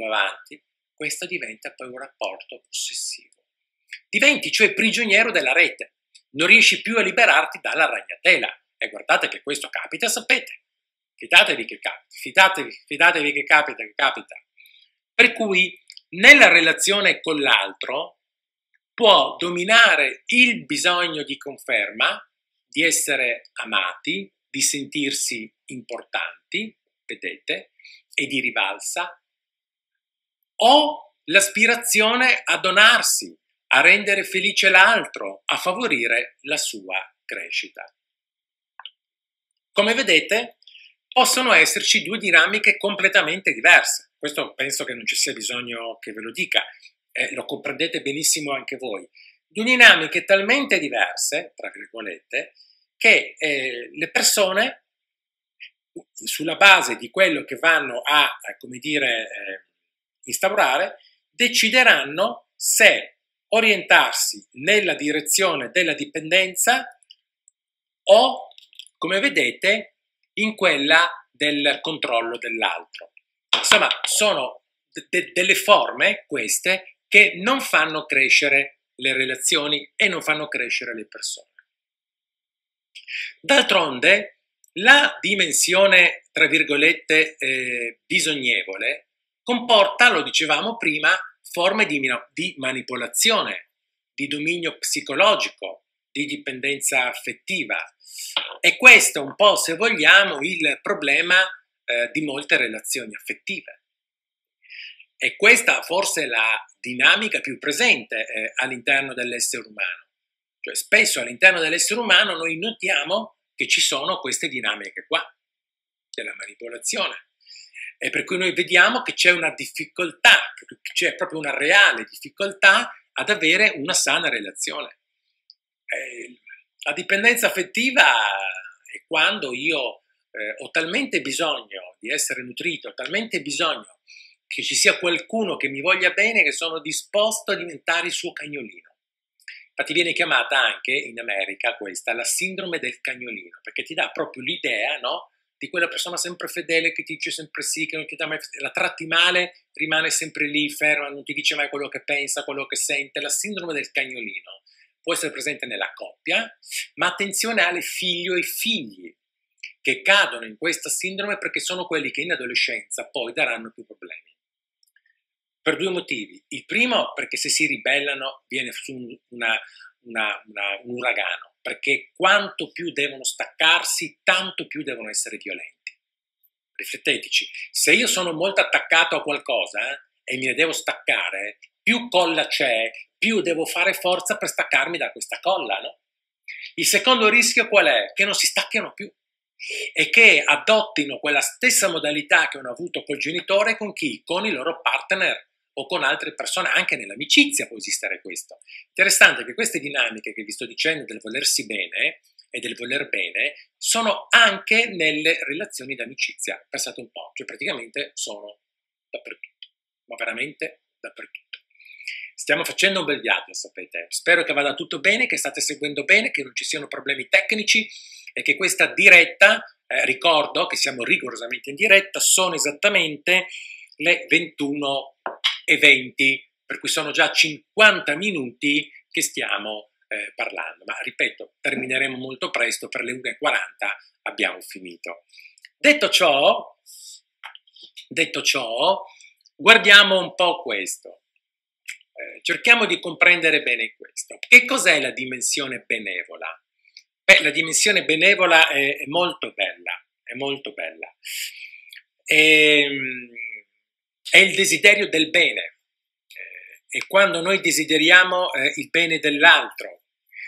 questo diventa poi un rapporto possessivo. Diventi cioè prigioniero della rete, non riesci più a liberarti dalla ragnatela. E guardate che questo capita, sapete. Fidatevi che capita, fidatevi che capita. Per cui nella relazione con l'altro può dominare il bisogno di conferma, di essere amati, di sentirsi importanti, vedete, e di rivalsa, o l'aspirazione a donarsi, a rendere felice l'altro, a favorire la sua crescita. Come vedete, possono esserci due dinamiche completamente diverse. Questo penso che non ci sia bisogno che ve lo dica, lo comprendete benissimo anche voi. Due dinamiche talmente diverse, tra virgolette, che le persone, sulla base di quello che vanno a come dire, instaurare, decideranno se orientarsi nella direzione della dipendenza o, come vedete, in quella del controllo dell'altro. Insomma, sono delle forme, queste, che non fanno crescere le relazioni e non fanno crescere le persone. D'altronde, la dimensione, tra virgolette, bisognevole, comporta, lo dicevamo prima, forme di manipolazione, di dominio psicologico, di dipendenza affettiva. E questo un po', se vogliamo, il problema di molte relazioni affettive. E questa forse è la dinamica più presente all'interno dell'essere umano. Cioè spesso all'interno dell'essere umano noi notiamo che ci sono queste dinamiche qua, della manipolazione. E per cui noi vediamo che c'è una difficoltà, c'è proprio una reale difficoltà ad avere una sana relazione. La dipendenza affettiva è quando io ho talmente bisogno di essere nutrito, ho talmente bisogno che ci sia qualcuno che mi voglia bene, che sono disposto a diventare il suo cagnolino. Infatti viene chiamata anche in America questa la sindrome del cagnolino, perché ti dà proprio l'idea, no, di quella persona sempre fedele che ti dice sempre sì, che non ti dà mai, la tratti male, rimane sempre lì, ferma, non ti dice mai quello che pensa, quello che sente. La sindrome del cagnolino può essere presente nella coppia, ma attenzione alle figlie e figli che cadono in questa sindrome, perché sono quelli che in adolescenza poi daranno più problemi. Per due motivi. Il primo, perché se si ribellano viene su un uragano, perché quanto più devono staccarsi, tanto più devono essere violenti. Rifletteteci, se io sono molto attaccato a qualcosa e me ne devo staccare, più colla c'è, più devo fare forza per staccarmi da questa colla, no? Il secondo rischio qual è? Che non si stacchino più e che adottino quella stessa modalità che hanno avuto col genitore con chi? Con i loro partner o con altre persone, anche nell'amicizia può esistere questo. Interessante che queste dinamiche che vi sto dicendo del volersi bene e del voler bene sono anche nelle relazioni d'amicizia. Pensate un po', cioè praticamente sono dappertutto, ma veramente dappertutto. Stiamo facendo un bel viaggio, sapete. Spero che vada tutto bene, che state seguendo bene, che non ci siano problemi tecnici e che questa diretta, ricordo che siamo rigorosamente in diretta, sono esattamente le 21:20, per cui sono già 50 minuti che stiamo parlando, ma ripeto, termineremo molto presto, per le 1:40 abbiamo finito. Detto ciò, guardiamo un po' questo. Cerchiamo di comprendere bene questo. Che cos'è la dimensione benevola? Beh, la dimensione benevola è molto bella, è molto bella. È il desiderio del bene. E quando noi desideriamo il bene dell'altro,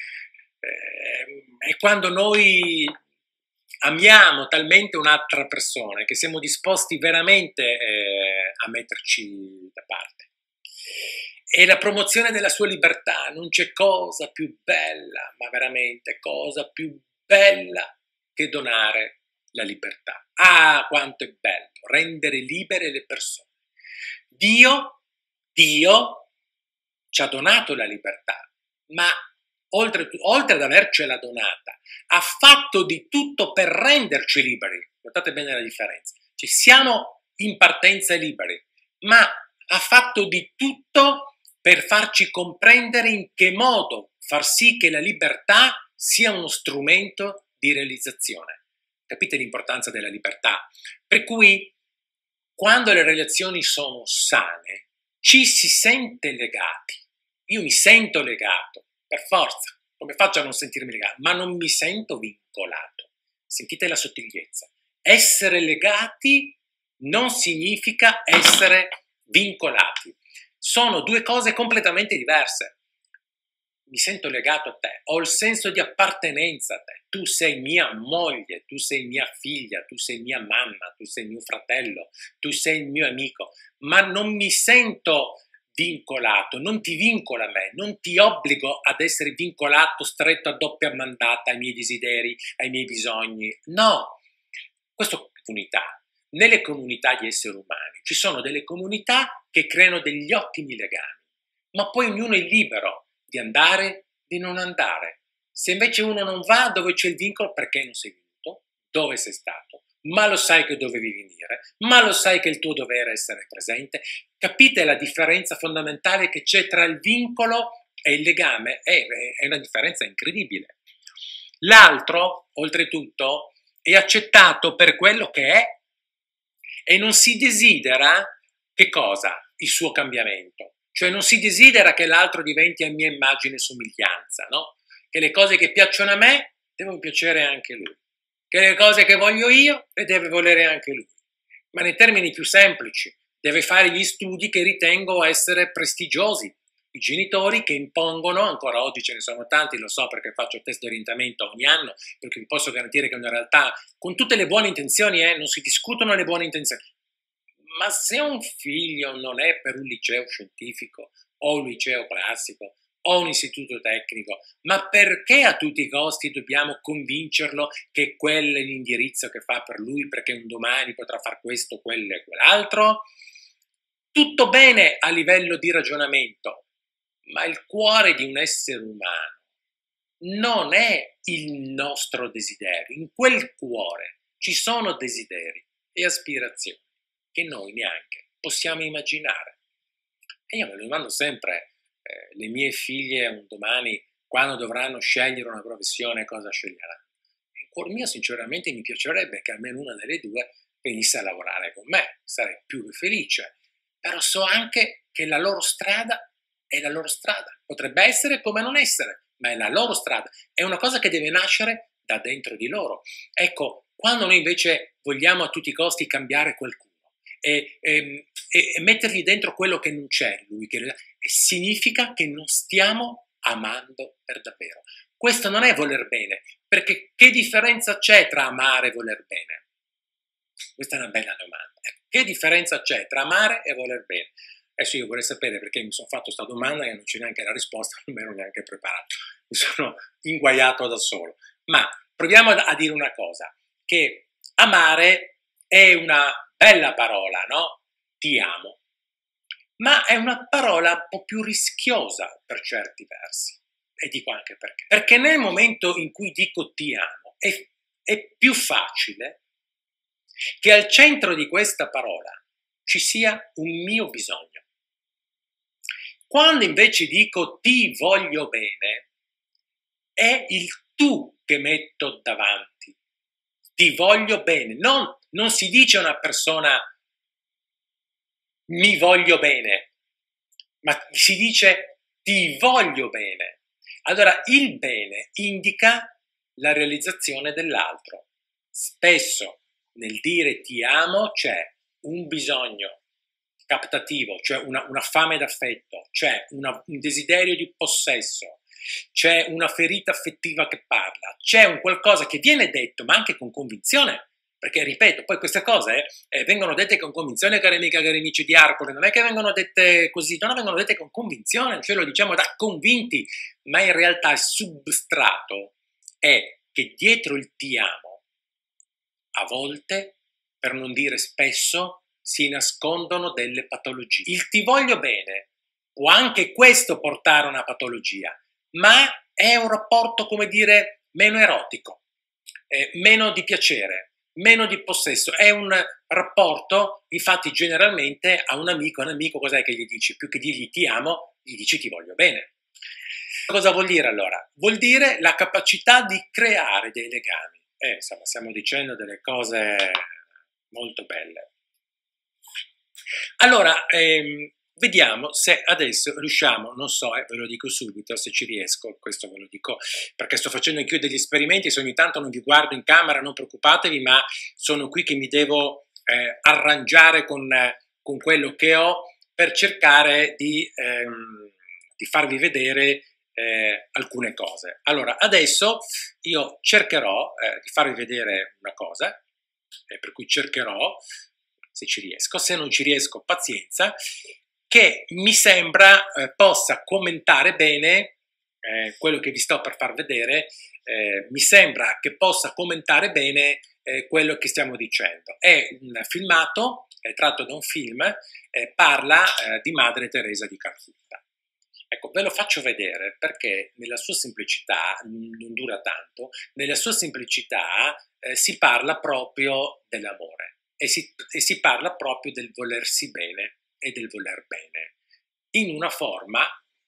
e quando noi amiamo talmente un'altra persona che siamo disposti veramente a metterci da parte. E la promozione della sua libertà, non c'è cosa più bella, ma veramente cosa più bella che donare la libertà. Ah, quanto è bello rendere libere le persone. Dio ci ha donato la libertà, ma oltre ad avercela donata, ha fatto di tutto per renderci liberi. Notate bene la differenza. Cioè, siamo in partenza liberi, ma ha fatto di tutto per farci comprendere in che modo far sì che la libertà sia uno strumento di realizzazione. Capite l'importanza della libertà? Per cui, quando le relazioni sono sane, ci si sente legati. Io mi sento legato, per forza. Come faccio a non sentirmi legato? Ma non mi sento vincolato. Sentite la sottigliezza. Essere legati non significa essere vincolati. Sono due cose completamente diverse. Mi sento legato a te, ho il senso di appartenenza a te. Tu sei mia moglie, tu sei mia figlia, tu sei mia mamma, tu sei mio fratello, tu sei il mio amico, ma non mi sento vincolato, non ti vincola a me, non ti obbligo ad essere vincolato, stretto a doppia mandata ai miei desideri, ai miei bisogni. No, questo è unità. Nelle comunità di esseri umani ci sono delle comunità che creano degli ottimi legami, ma poi ognuno è libero di andare, di non andare. Se invece uno non va dove c'è il vincolo, perché non sei venuto? Dove sei stato? Ma lo sai che dovevi venire? Ma lo sai che il tuo dovere è essere presente? Capite la differenza fondamentale che c'è tra il vincolo e il legame? È una differenza incredibile. L'altro, oltretutto, è accettato per quello che è e non si desidera che cosa? Il suo cambiamento. Cioè non si desidera che l'altro diventi a mia immagine e somiglianza, no? Che le cose che piacciono a me devono piacere anche a lui. Che le cose che voglio io le deve volere anche lui. Ma nei termini più semplici, deve fare gli studi che ritengo essere prestigiosi. I genitori che impongono, ancora oggi ce ne sono tanti, lo so perché faccio test di orientamento ogni anno, perché vi posso garantire che in realtà, con tutte le buone intenzioni, non si discutono le buone intenzioni. Ma se un figlio non è per un liceo scientifico o un liceo classico o un istituto tecnico, ma perché a tutti i costi dobbiamo convincerlo che quello è l'indirizzo che fa per lui perché un domani potrà fare questo, quello e quell'altro? Tutto bene a livello di ragionamento, ma il cuore di un essere umano non è il nostro desiderio. In quel cuore ci sono desideri e aspirazioni che noi neanche possiamo immaginare. E io me lo domando sempre, le mie figlie un domani, quando dovranno scegliere una professione, cosa sceglieranno? In cuor mio sinceramente mi piacerebbe che almeno una delle due venisse a lavorare con me, sarei più che felice. però so anche che la loro strada è la loro strada. Potrebbe essere come non essere, ma è la loro strada. È una cosa che deve nascere da dentro di loro. Ecco, quando noi invece vogliamo a tutti i costi cambiare qualcuno e mettergli dentro quello che non c'è lui, significa che non stiamo amando per davvero. Questo non è voler bene, perché che differenza c'è tra amare e voler bene? Questa è una bella domanda. Che differenza c'è tra amare e voler bene? Adesso io vorrei sapere perché mi sono fatto questa domanda e non c'è neanche la risposta, non mi ero neanche preparato, mi sono inguaiato da solo. Ma proviamo a dire una cosa, che amare è una bella parola, no? Ti amo. Ma è una parola un po' più rischiosa per certi versi. E dico anche perché. Perché nel momento in cui dico ti amo, è più facile che al centro di questa parola ci sia un mio bisogno. Quando invece dico ti voglio bene, è il tu che metto davanti. Ti voglio bene. Non si dice a una persona mi voglio bene, ma si dice ti voglio bene. Allora il bene indica la realizzazione dell'altro. Spesso nel dire ti amo c'è un bisogno captativo, cioè una fame d'affetto, c'è un desiderio di possesso, c'è una ferita affettiva che parla, c'è un qualcosa che viene detto ma anche con convinzione. Perché, ripeto, poi queste cose vengono dette con convinzione, cari amiche e cari amici di Arcore, non è che vengono dette così, no, vengono dette con convinzione, cioè lo diciamo da convinti, ma in realtà il substrato è che dietro il ti amo, a volte, per non dire spesso, si nascondono delle patologie. Il ti voglio bene può anche questo portare a una patologia, ma è un rapporto, come dire, meno erotico, meno di piacere, meno di possesso, è un rapporto, infatti generalmente a un amico cos'è che gli dici? Più che dirgli ti amo, gli dici ti voglio bene. Cosa vuol dire allora? Vuol dire la capacità di creare dei legami. Insomma, stiamo dicendo delle cose molto belle. Allora, vediamo se adesso riusciamo, non so, ve lo dico subito se ci riesco, questo ve lo dico perché sto facendo anch'io degli esperimenti, se ogni tanto non vi guardo in camera non preoccupatevi, ma sono qui che mi devo arrangiare con quello che ho per cercare di farvi vedere alcune cose. Allora, adesso io cercherò di farvi vedere una cosa, per cui cercherò, se ci riesco, se non ci riesco pazienza, che mi sembra possa commentare bene quello che vi sto per far vedere, mi sembra che possa commentare bene quello che stiamo dicendo. È un filmato, è tratto da un film, parla di Madre Teresa di Calcutta. Ecco, ve lo faccio vedere perché nella sua semplicità, non dura tanto, nella sua semplicità si parla proprio dell'amore e si parla proprio del volersi bene e del voler bene, in una forma,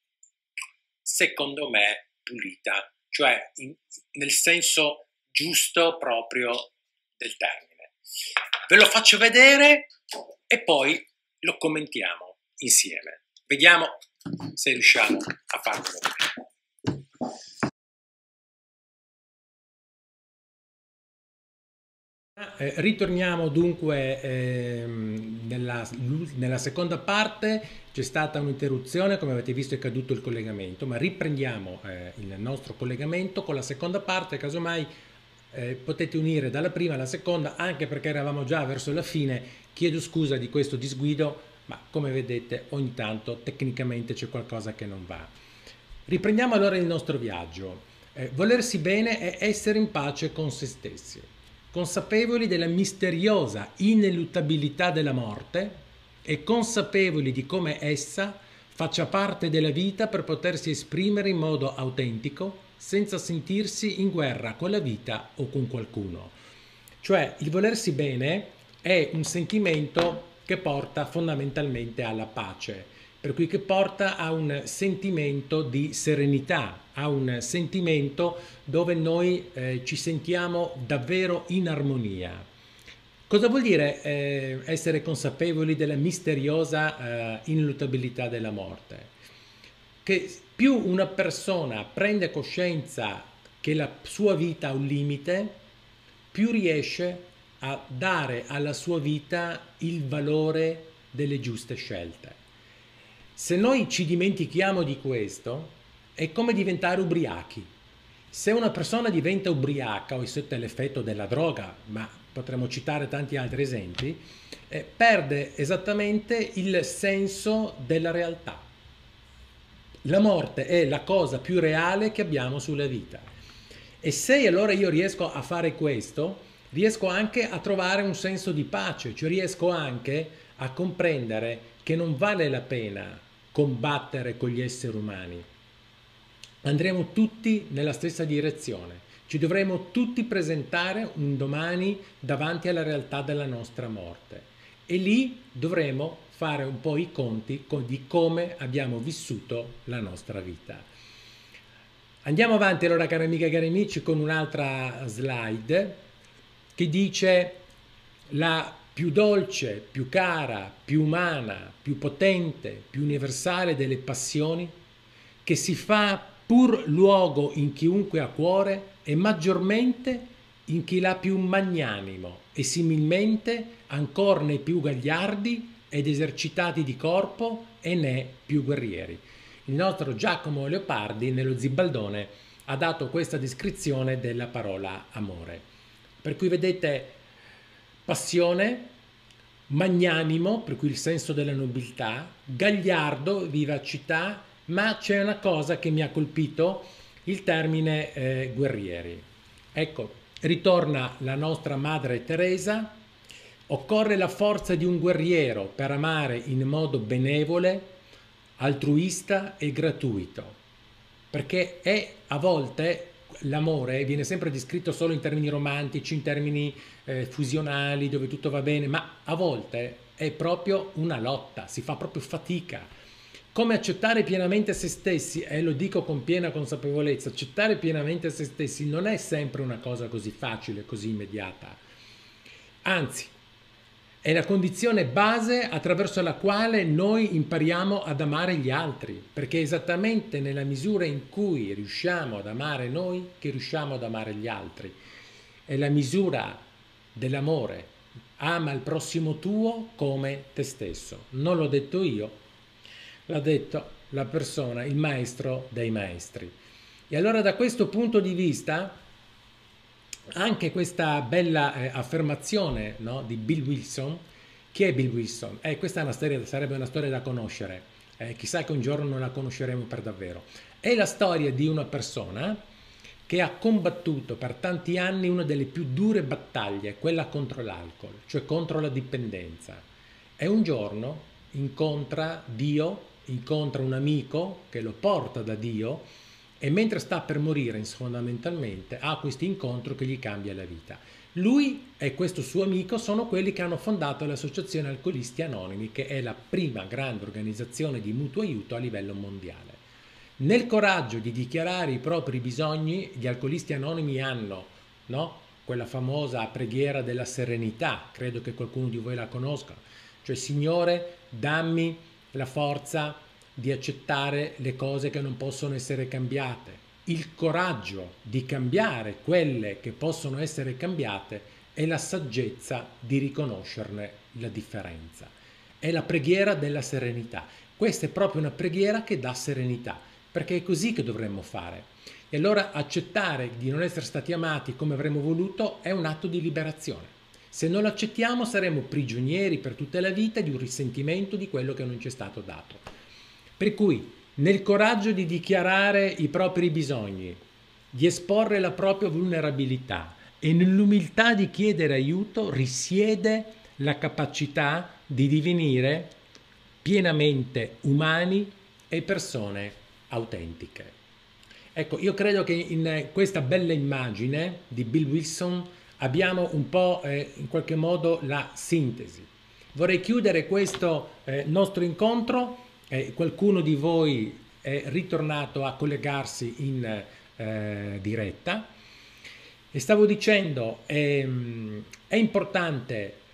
secondo me, pulita, cioè nel senso giusto proprio del termine. Ve lo faccio vedere e poi lo commentiamo insieme. Vediamo se riusciamo a farlo. Ritorniamo dunque nella seconda parte, c'è stata un'interruzione, come avete visto è caduto il collegamento, ma riprendiamo il nostro collegamento con la seconda parte, casomai potete unire dalla prima alla seconda, anche perché eravamo già verso la fine, chiedo scusa di questo disguido, ma come vedete ogni tanto tecnicamente c'è qualcosa che non va. Riprendiamo allora il nostro viaggio. Volersi bene è essere in pace con se stessi, consapevoli della misteriosa ineluttabilità della morte e consapevoli di come essa faccia parte della vita per potersi esprimere in modo autentico senza sentirsi in guerra con la vita o con qualcuno. Cioè il volersi bene è un sentimento che porta fondamentalmente alla pace, per cui che porta a un sentimento di serenità, a un sentimento dove noi ci sentiamo davvero in armonia. Cosa vuol dire essere consapevoli della misteriosa ineluttabilità della morte? Che più una persona prende coscienza che la sua vita ha un limite, più riesce a dare alla sua vita il valore delle giuste scelte. Se noi ci dimentichiamo di questo, è come diventare ubriachi. Se una persona diventa ubriaca o è sotto l'effetto della droga, ma potremmo citare tanti altri esempi, perde esattamente il senso della realtà. La morte è la cosa più reale che abbiamo sulla vita. E se allora io riesco a fare questo, riesco anche a trovare un senso di pace, cioè riesco anche a comprendere che non vale la pena combattere con gli esseri umani. Andremo tutti nella stessa direzione. Ci dovremo tutti presentare un domani davanti alla realtà della nostra morte. E lì dovremo fare un po' i conti di come abbiamo vissuto la nostra vita. Andiamo avanti allora, cari amiche e cari amici, con un'altra slide che dice: la più dolce, più cara, più umana, più potente, più universale delle passioni, che si fa pur luogo in chiunque ha cuore e maggiormente in chi l'ha più magnanimo e similmente ancor nei più gagliardi ed esercitati di corpo e ne più guerrieri. Il nostro Giacomo Leopardi nello Zibaldone ha dato questa descrizione della parola amore. Per cui vedete passione, magnanimo, per cui il senso della nobiltà, gagliardo, vivacità, ma c'è una cosa che mi ha colpito, il termine guerrieri. Ecco, ritorna la nostra Madre Teresa: occorre la forza di un guerriero per amare in modo benevole, altruista e gratuito, perché a volte l'amore viene sempre descritto solo in termini romantici, in termini fusionali, dove tutto va bene, ma a volte è proprio una lotta, si fa proprio fatica. Come accettare pienamente se stessi, e lo dico con piena consapevolezza, accettare pienamente se stessi non è sempre una cosa così facile, così immediata. Anzi, è la condizione base attraverso la quale noi impariamo ad amare gli altri, perché è esattamente nella misura in cui riusciamo ad amare noi che riusciamo ad amare gli altri. È la misura dell'amore. Ama il prossimo tuo come te stesso. Non l'ho detto io, l'ha detto la persona, il maestro dei maestri. E allora da questo punto di vista anche questa bella affermazione, no, di Bill Wilson. Chi è Bill Wilson? Questa è una storia, sarebbe una storia da conoscere, chissà che un giorno non la conosceremo per davvero. È la storia di una persona che ha combattuto per tanti anni una delle più dure battaglie, quella contro l'alcol, cioè contro la dipendenza. E un giorno incontra Dio, incontra un amico che lo porta da Dio, e mentre sta per morire, fondamentalmente, ha questo incontro che gli cambia la vita. Lui e questo suo amico sono quelli che hanno fondato l'Associazione Alcolisti Anonimi, che è la prima grande organizzazione di mutuo aiuto a livello mondiale. Nel coraggio di dichiarare i propri bisogni, gli alcolisti anonimi hanno, no, quella famosa preghiera della serenità, credo che qualcuno di voi la conosca, cioè: Signore, dammi la forza di accettare le cose che non possono essere cambiate, il coraggio di cambiare quelle che possono essere cambiate e la saggezza di riconoscerne la differenza. È la preghiera della serenità. Questa è proprio una preghiera che dà serenità, perché è così che dovremmo fare. E allora accettare di non essere stati amati come avremmo voluto è un atto di liberazione. Se non lo accettiamo saremo prigionieri per tutta la vita di un risentimento di quello che non ci è stato dato. Per cui, nel coraggio di dichiarare i propri bisogni, di esporre la propria vulnerabilità e nell'umiltà di chiedere aiuto risiede la capacità di divenire pienamente umani e persone autentiche. Ecco, io credo che in questa bella immagine di Bill Wilson abbiamo un po' in qualche modo la sintesi. Vorrei chiudere questo nostro incontro. Qualcuno di voi è ritornato a collegarsi in diretta e stavo dicendo è importante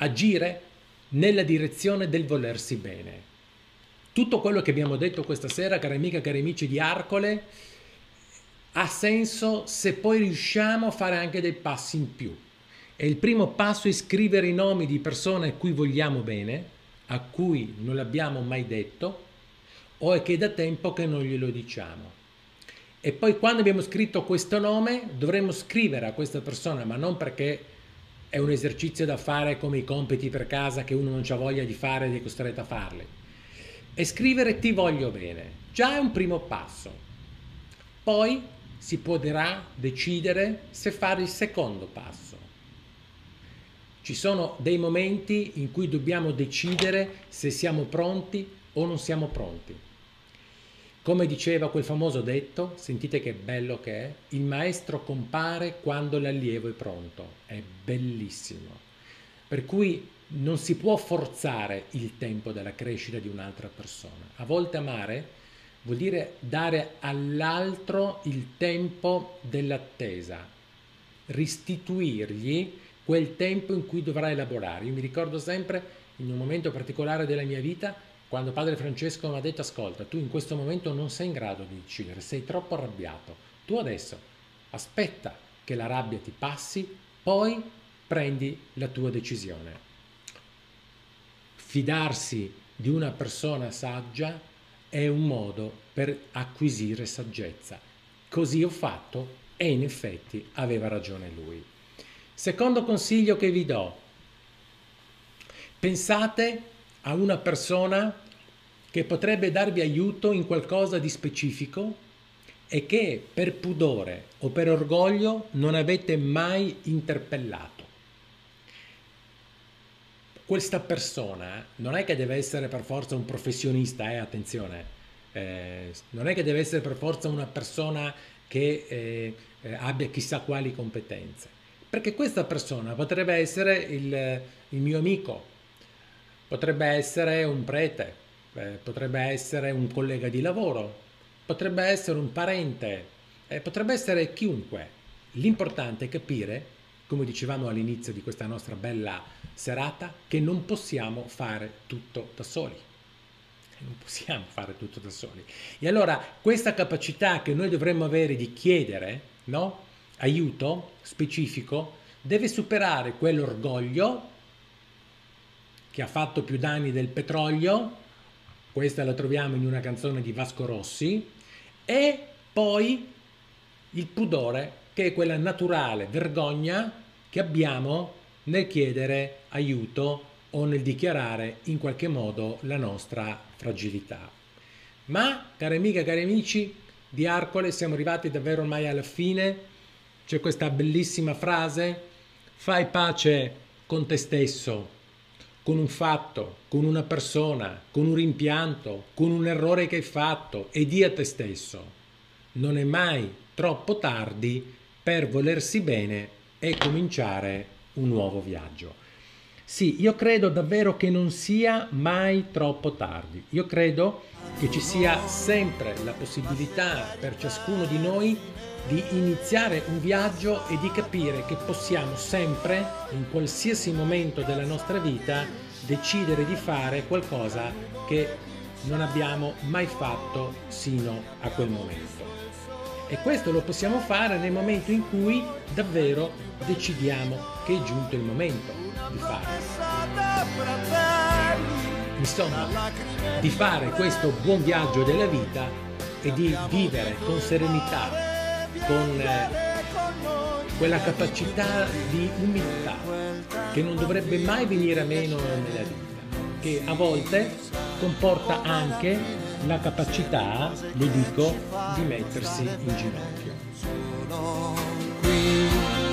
agire nella direzione del volersi bene. Tutto quello che abbiamo detto questa sera, cari amiche e cari amici di Arcole, ha senso se poi riusciamo a fare anche dei passi in più. E il primo passo è scrivere i nomi di persone a cui vogliamo bene, a cui non l'abbiamo mai detto, o è che è da tempo che non glielo diciamo. E poi quando abbiamo scritto questo nome dovremmo scrivere a questa persona, ma non perché è un esercizio da fare come i compiti per casa che uno non c'ha voglia di fare ed è costretto a farli. E scrivere ti voglio bene, già è un primo passo. Poi si potrà decidere se fare il secondo passo. Ci sono dei momenti in cui dobbiamo decidere se siamo pronti o non siamo pronti. Come diceva quel famoso detto, sentite che bello che è, il maestro compare quando l'allievo è pronto. È bellissimo. Per cui non si può forzare il tempo della crescita di un'altra persona. A volte amare vuol dire dare all'altro il tempo dell'attesa, restituirgli quel tempo in cui dovrà elaborare. Io mi ricordo sempre, in un momento particolare della mia vita, quando padre Francesco mi ha detto: ascolta, tu in questo momento non sei in grado di decidere, sei troppo arrabbiato, tu adesso aspetta che la rabbia ti passi, poi prendi la tua decisione. Fidarsi di una persona saggia è un modo per acquisire saggezza. Così ho fatto e in effetti aveva ragione lui. Secondo consiglio che vi do: pensate a una persona che potrebbe darvi aiuto in qualcosa di specifico e che per pudore o per orgoglio non avete mai interpellato. Questa persona non è che deve essere per forza un professionista, attenzione, non è che deve essere per forza una persona che abbia chissà quali competenze, perché questa persona potrebbe essere il mio amico, potrebbe essere un prete, potrebbe essere un collega di lavoro, potrebbe essere un parente, potrebbe essere chiunque. L'importante è capire, come dicevamo all'inizio di questa nostra bella serata, che non possiamo fare tutto da soli. Non possiamo fare tutto da soli. E allora questa capacità che noi dovremmo avere di chiedere, no? Aiuto specifico, deve superare quell'orgoglio che ha fatto più danni del petrolio. Questa la troviamo in una canzone di Vasco Rossi. E poi il pudore, che è quella naturale vergogna che abbiamo nel chiedere aiuto o nel dichiarare in qualche modo la nostra fragilità. Ma, cari amiche e cari amici di Arcole, siamo arrivati davvero ormai alla fine. C'è questa bellissima frase: fai pace con te stesso, con un fatto, con una persona, con un rimpianto, con un errore che hai fatto, e di a te stesso: non è mai troppo tardi per volersi bene e cominciare un nuovo viaggio. Sì, io credo davvero che non sia mai troppo tardi. Io credo che ci sia sempre la possibilità per ciascuno di noi di iniziare un viaggio e di capire che possiamo sempre, in qualsiasi momento della nostra vita, decidere di fare qualcosa che non abbiamo mai fatto sino a quel momento. E questo lo possiamo fare nel momento in cui davvero decidiamo che è giunto il momento di farlo. Insomma, di fare questo buon viaggio della vita e di vivere con serenità, con quella capacità di umiltà che non dovrebbe mai venire meno nella vita, che a volte comporta anche la capacità, lo dico, di mettersi in ginocchio. Sono qui,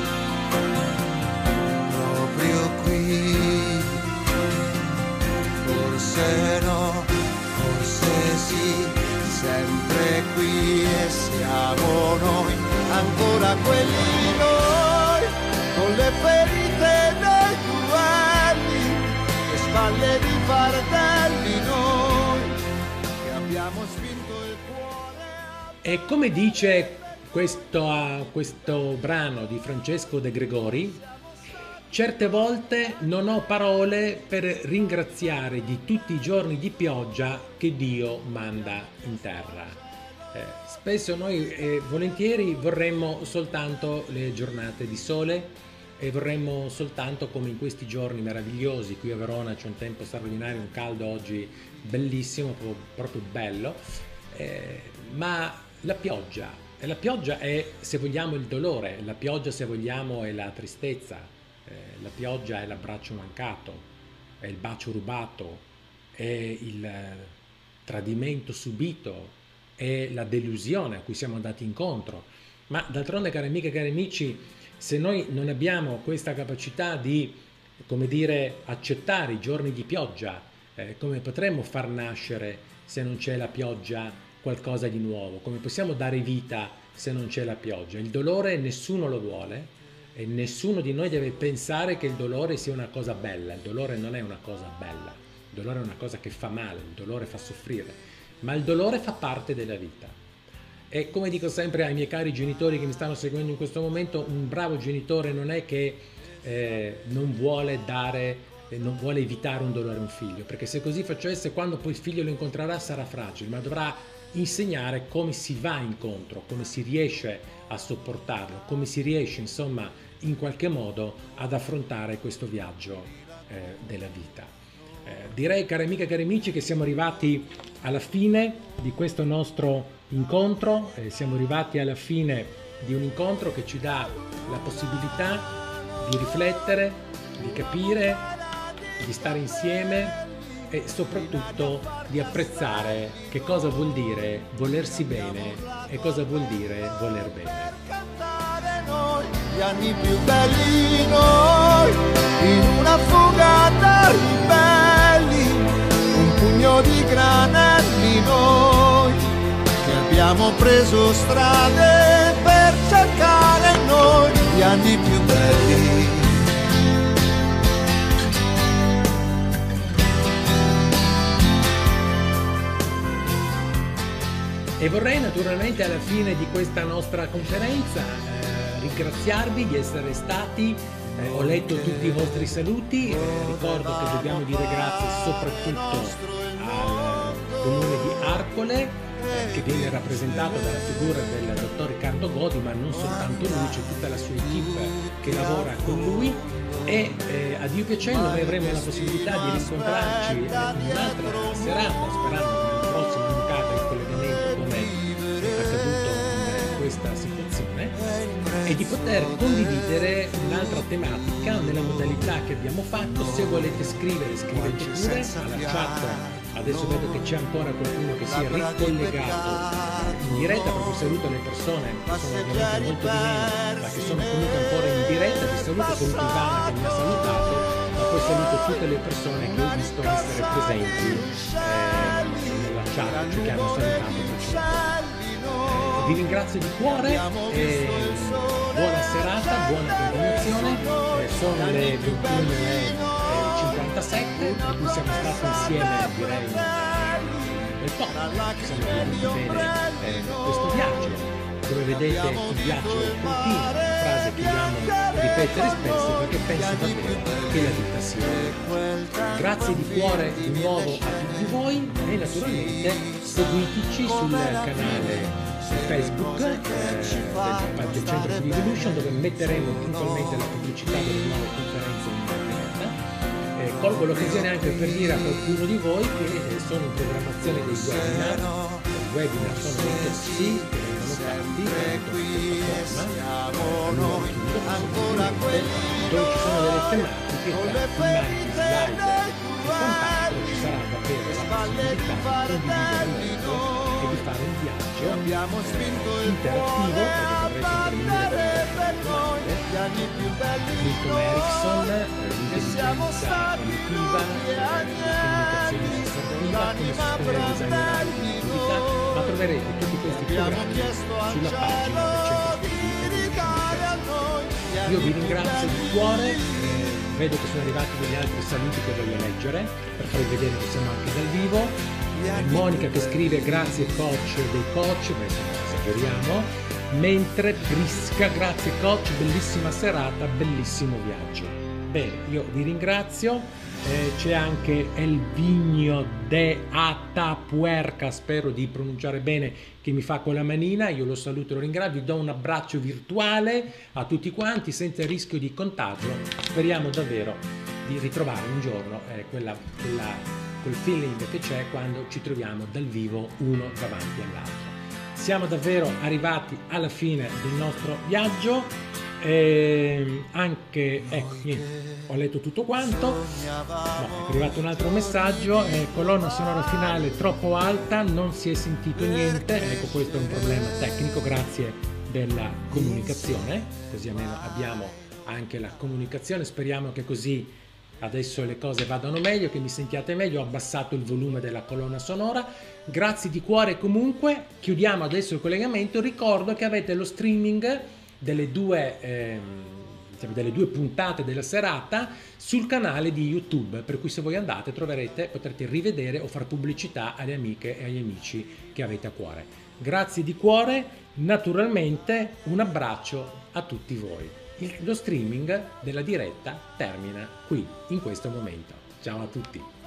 proprio qui, forse no, forse sì, sempre qui e siamo noi, ancora quelli noi, con le ferite dei duelli, le spalle di fardelli noi, che abbiamo spinto il cuore a... E come dice questo brano di Francesco De Gregori, certe volte non ho parole per ringraziare di tutti i giorni di pioggia che Dio manda in terra. Spesso noi volentieri vorremmo soltanto le giornate di sole e vorremmo soltanto, come in questi giorni meravigliosi, qui a Verona c'è un tempo straordinario, un caldo oggi bellissimo, proprio bello, ma la pioggia è, se vogliamo, il dolore, la pioggia, se vogliamo, è la tristezza, la pioggia è l'abbraccio mancato, è il bacio rubato, è il tradimento subito, è la delusione a cui siamo andati incontro. Ma d'altronde, cari amiche e cari amici, se noi non abbiamo questa capacità di, come dire, accettare i giorni di pioggia, come potremmo far nascere, se non c'è la pioggia, qualcosa di nuovo? Come possiamo dare vita se non c'è la pioggia? Il dolore nessuno lo vuole e nessuno di noi deve pensare che il dolore sia una cosa bella. Il dolore non è una cosa bella, il dolore è una cosa che fa male, il dolore fa soffrire, ma il dolore fa parte della vita. E come dico sempre ai miei cari genitori che mi stanno seguendo in questo momento, un bravo genitore non è che non vuole evitare un dolore a un figlio, perché se così facesse, quando poi il figlio lo incontrerà sarà fragile, ma dovrà insegnare come si va incontro, come si riesce a sopportarlo, come si riesce, insomma, in qualche modo ad affrontare questo viaggio della vita. Direi, cari amiche e cari amici, che siamo arrivati alla fine di questo nostro incontro, siamo arrivati alla fine di un incontro che ci dà la possibilità di riflettere, di capire, di stare insieme e soprattutto di apprezzare che cosa vuol dire volersi bene e cosa vuol dire voler bene. Gli anni più belli noi, in una fugata ribelli, un pugno di granelli noi, che abbiamo preso strade per cercare noi gli anni più belli. E vorrei naturalmente alla fine di questa nostra conferenza ringraziarvi di essere stati, ho letto tutti i vostri saluti, ricordo che dobbiamo dire grazie soprattutto al comune di Arcole, che viene rappresentato dalla figura del dottor Riccardo Godi, ma non soltanto lui, c'è tutta la sua equipe che lavora con lui, e a Dio piacendo noi avremo la possibilità di riscontrarci in un'altra serata, sperando nella prossima puntata in collegamento, come è accaduto in questa situazione, e di poter condividere un'altra tematica nella modalità che abbiamo fatto. Se volete scrivere, scrivete pure alla chat. Adesso vedo che c'è ancora qualcuno che si è ricollegato in diretta, proprio saluto le persone che sono ovviamente molto di meno, ma che sono comunque ancora in diretta. Vi saluto Ivana che mi ha salutato, ma poi saluto tutte le persone che ho visto essere presenti nella chat, cioè che hanno salutato precedentemente. Vi ringrazio di cuore e buona serata, buona continuazione. Sono le 21:57, per cui siamo stati insieme, direi, nel po'. Siamo venuti bene questo viaggio. Come vedete, il viaggio continua, una frase che io amo ripetere spesso perché penso davvero che la vita sia. Grazie di cuore di nuovo a tutti voi e naturalmente seguiteci sul canale Facebook del Centro di Evolution, dove metteremo puntualmente la pubblicità delle nuove conferenze in diretta. Colgo l'occasione anche per dire a qualcuno di voi che sono in programmazione dei webinar. I webinar sono dei corsi che vengono fatti dove ci sono delle tematiche tra immagini, slide e quant'altro. Ci sarà davvero la possibilità di condividere molto e di fare un viaggio interattivo, perché potrete intervenire Milton Erickson, l'intelligenza emotiva, la comunicazione assertiva, come sostenere il design della ma troverete tutti questi programmi sulla pagina del Centro Studi Evolution. Io vi ringrazio di cuore, vedo che sono arrivati degli altri saluti che voglio leggere per farvi vedere che siamo anche dal vivo. Monica che scrive grazie coach dei coach, questo non esageriamo, mentre Prisca grazie coach, bellissima serata, bellissimo viaggio. Bene, io vi ringrazio. C'è anche El Vigno de Atapuerca, spero di pronunciare bene, che mi fa con la manina. Io lo saluto e lo ringrazio, vi do un abbraccio virtuale a tutti quanti senza rischio di contagio. Speriamo davvero di ritrovare un giorno quel feeling che c'è quando ci troviamo dal vivo uno davanti all'altro. Siamo davvero arrivati alla fine del nostro viaggio. Anche ecco, niente, ho letto tutto quanto. No, è arrivato un altro messaggio, colonna sonora finale troppo alta, non si è sentito niente. Ecco, questo è un problema tecnico, grazie della comunicazione, così almeno abbiamo anche la comunicazione. Speriamo che così adesso le cose vadano meglio, che mi sentiate meglio. Ho abbassato il volume della colonna sonora. Grazie di cuore comunque. Chiudiamo adesso il collegamento. Ricordo che avete lo streaming delle due puntate della serata sul canale di YouTube, per cui se voi andate potrete rivedere o far pubblicità alle amiche e agli amici che avete a cuore. Grazie di cuore, naturalmente un abbraccio a tutti voi. Lo streaming della diretta termina qui, in questo momento. Ciao a tutti!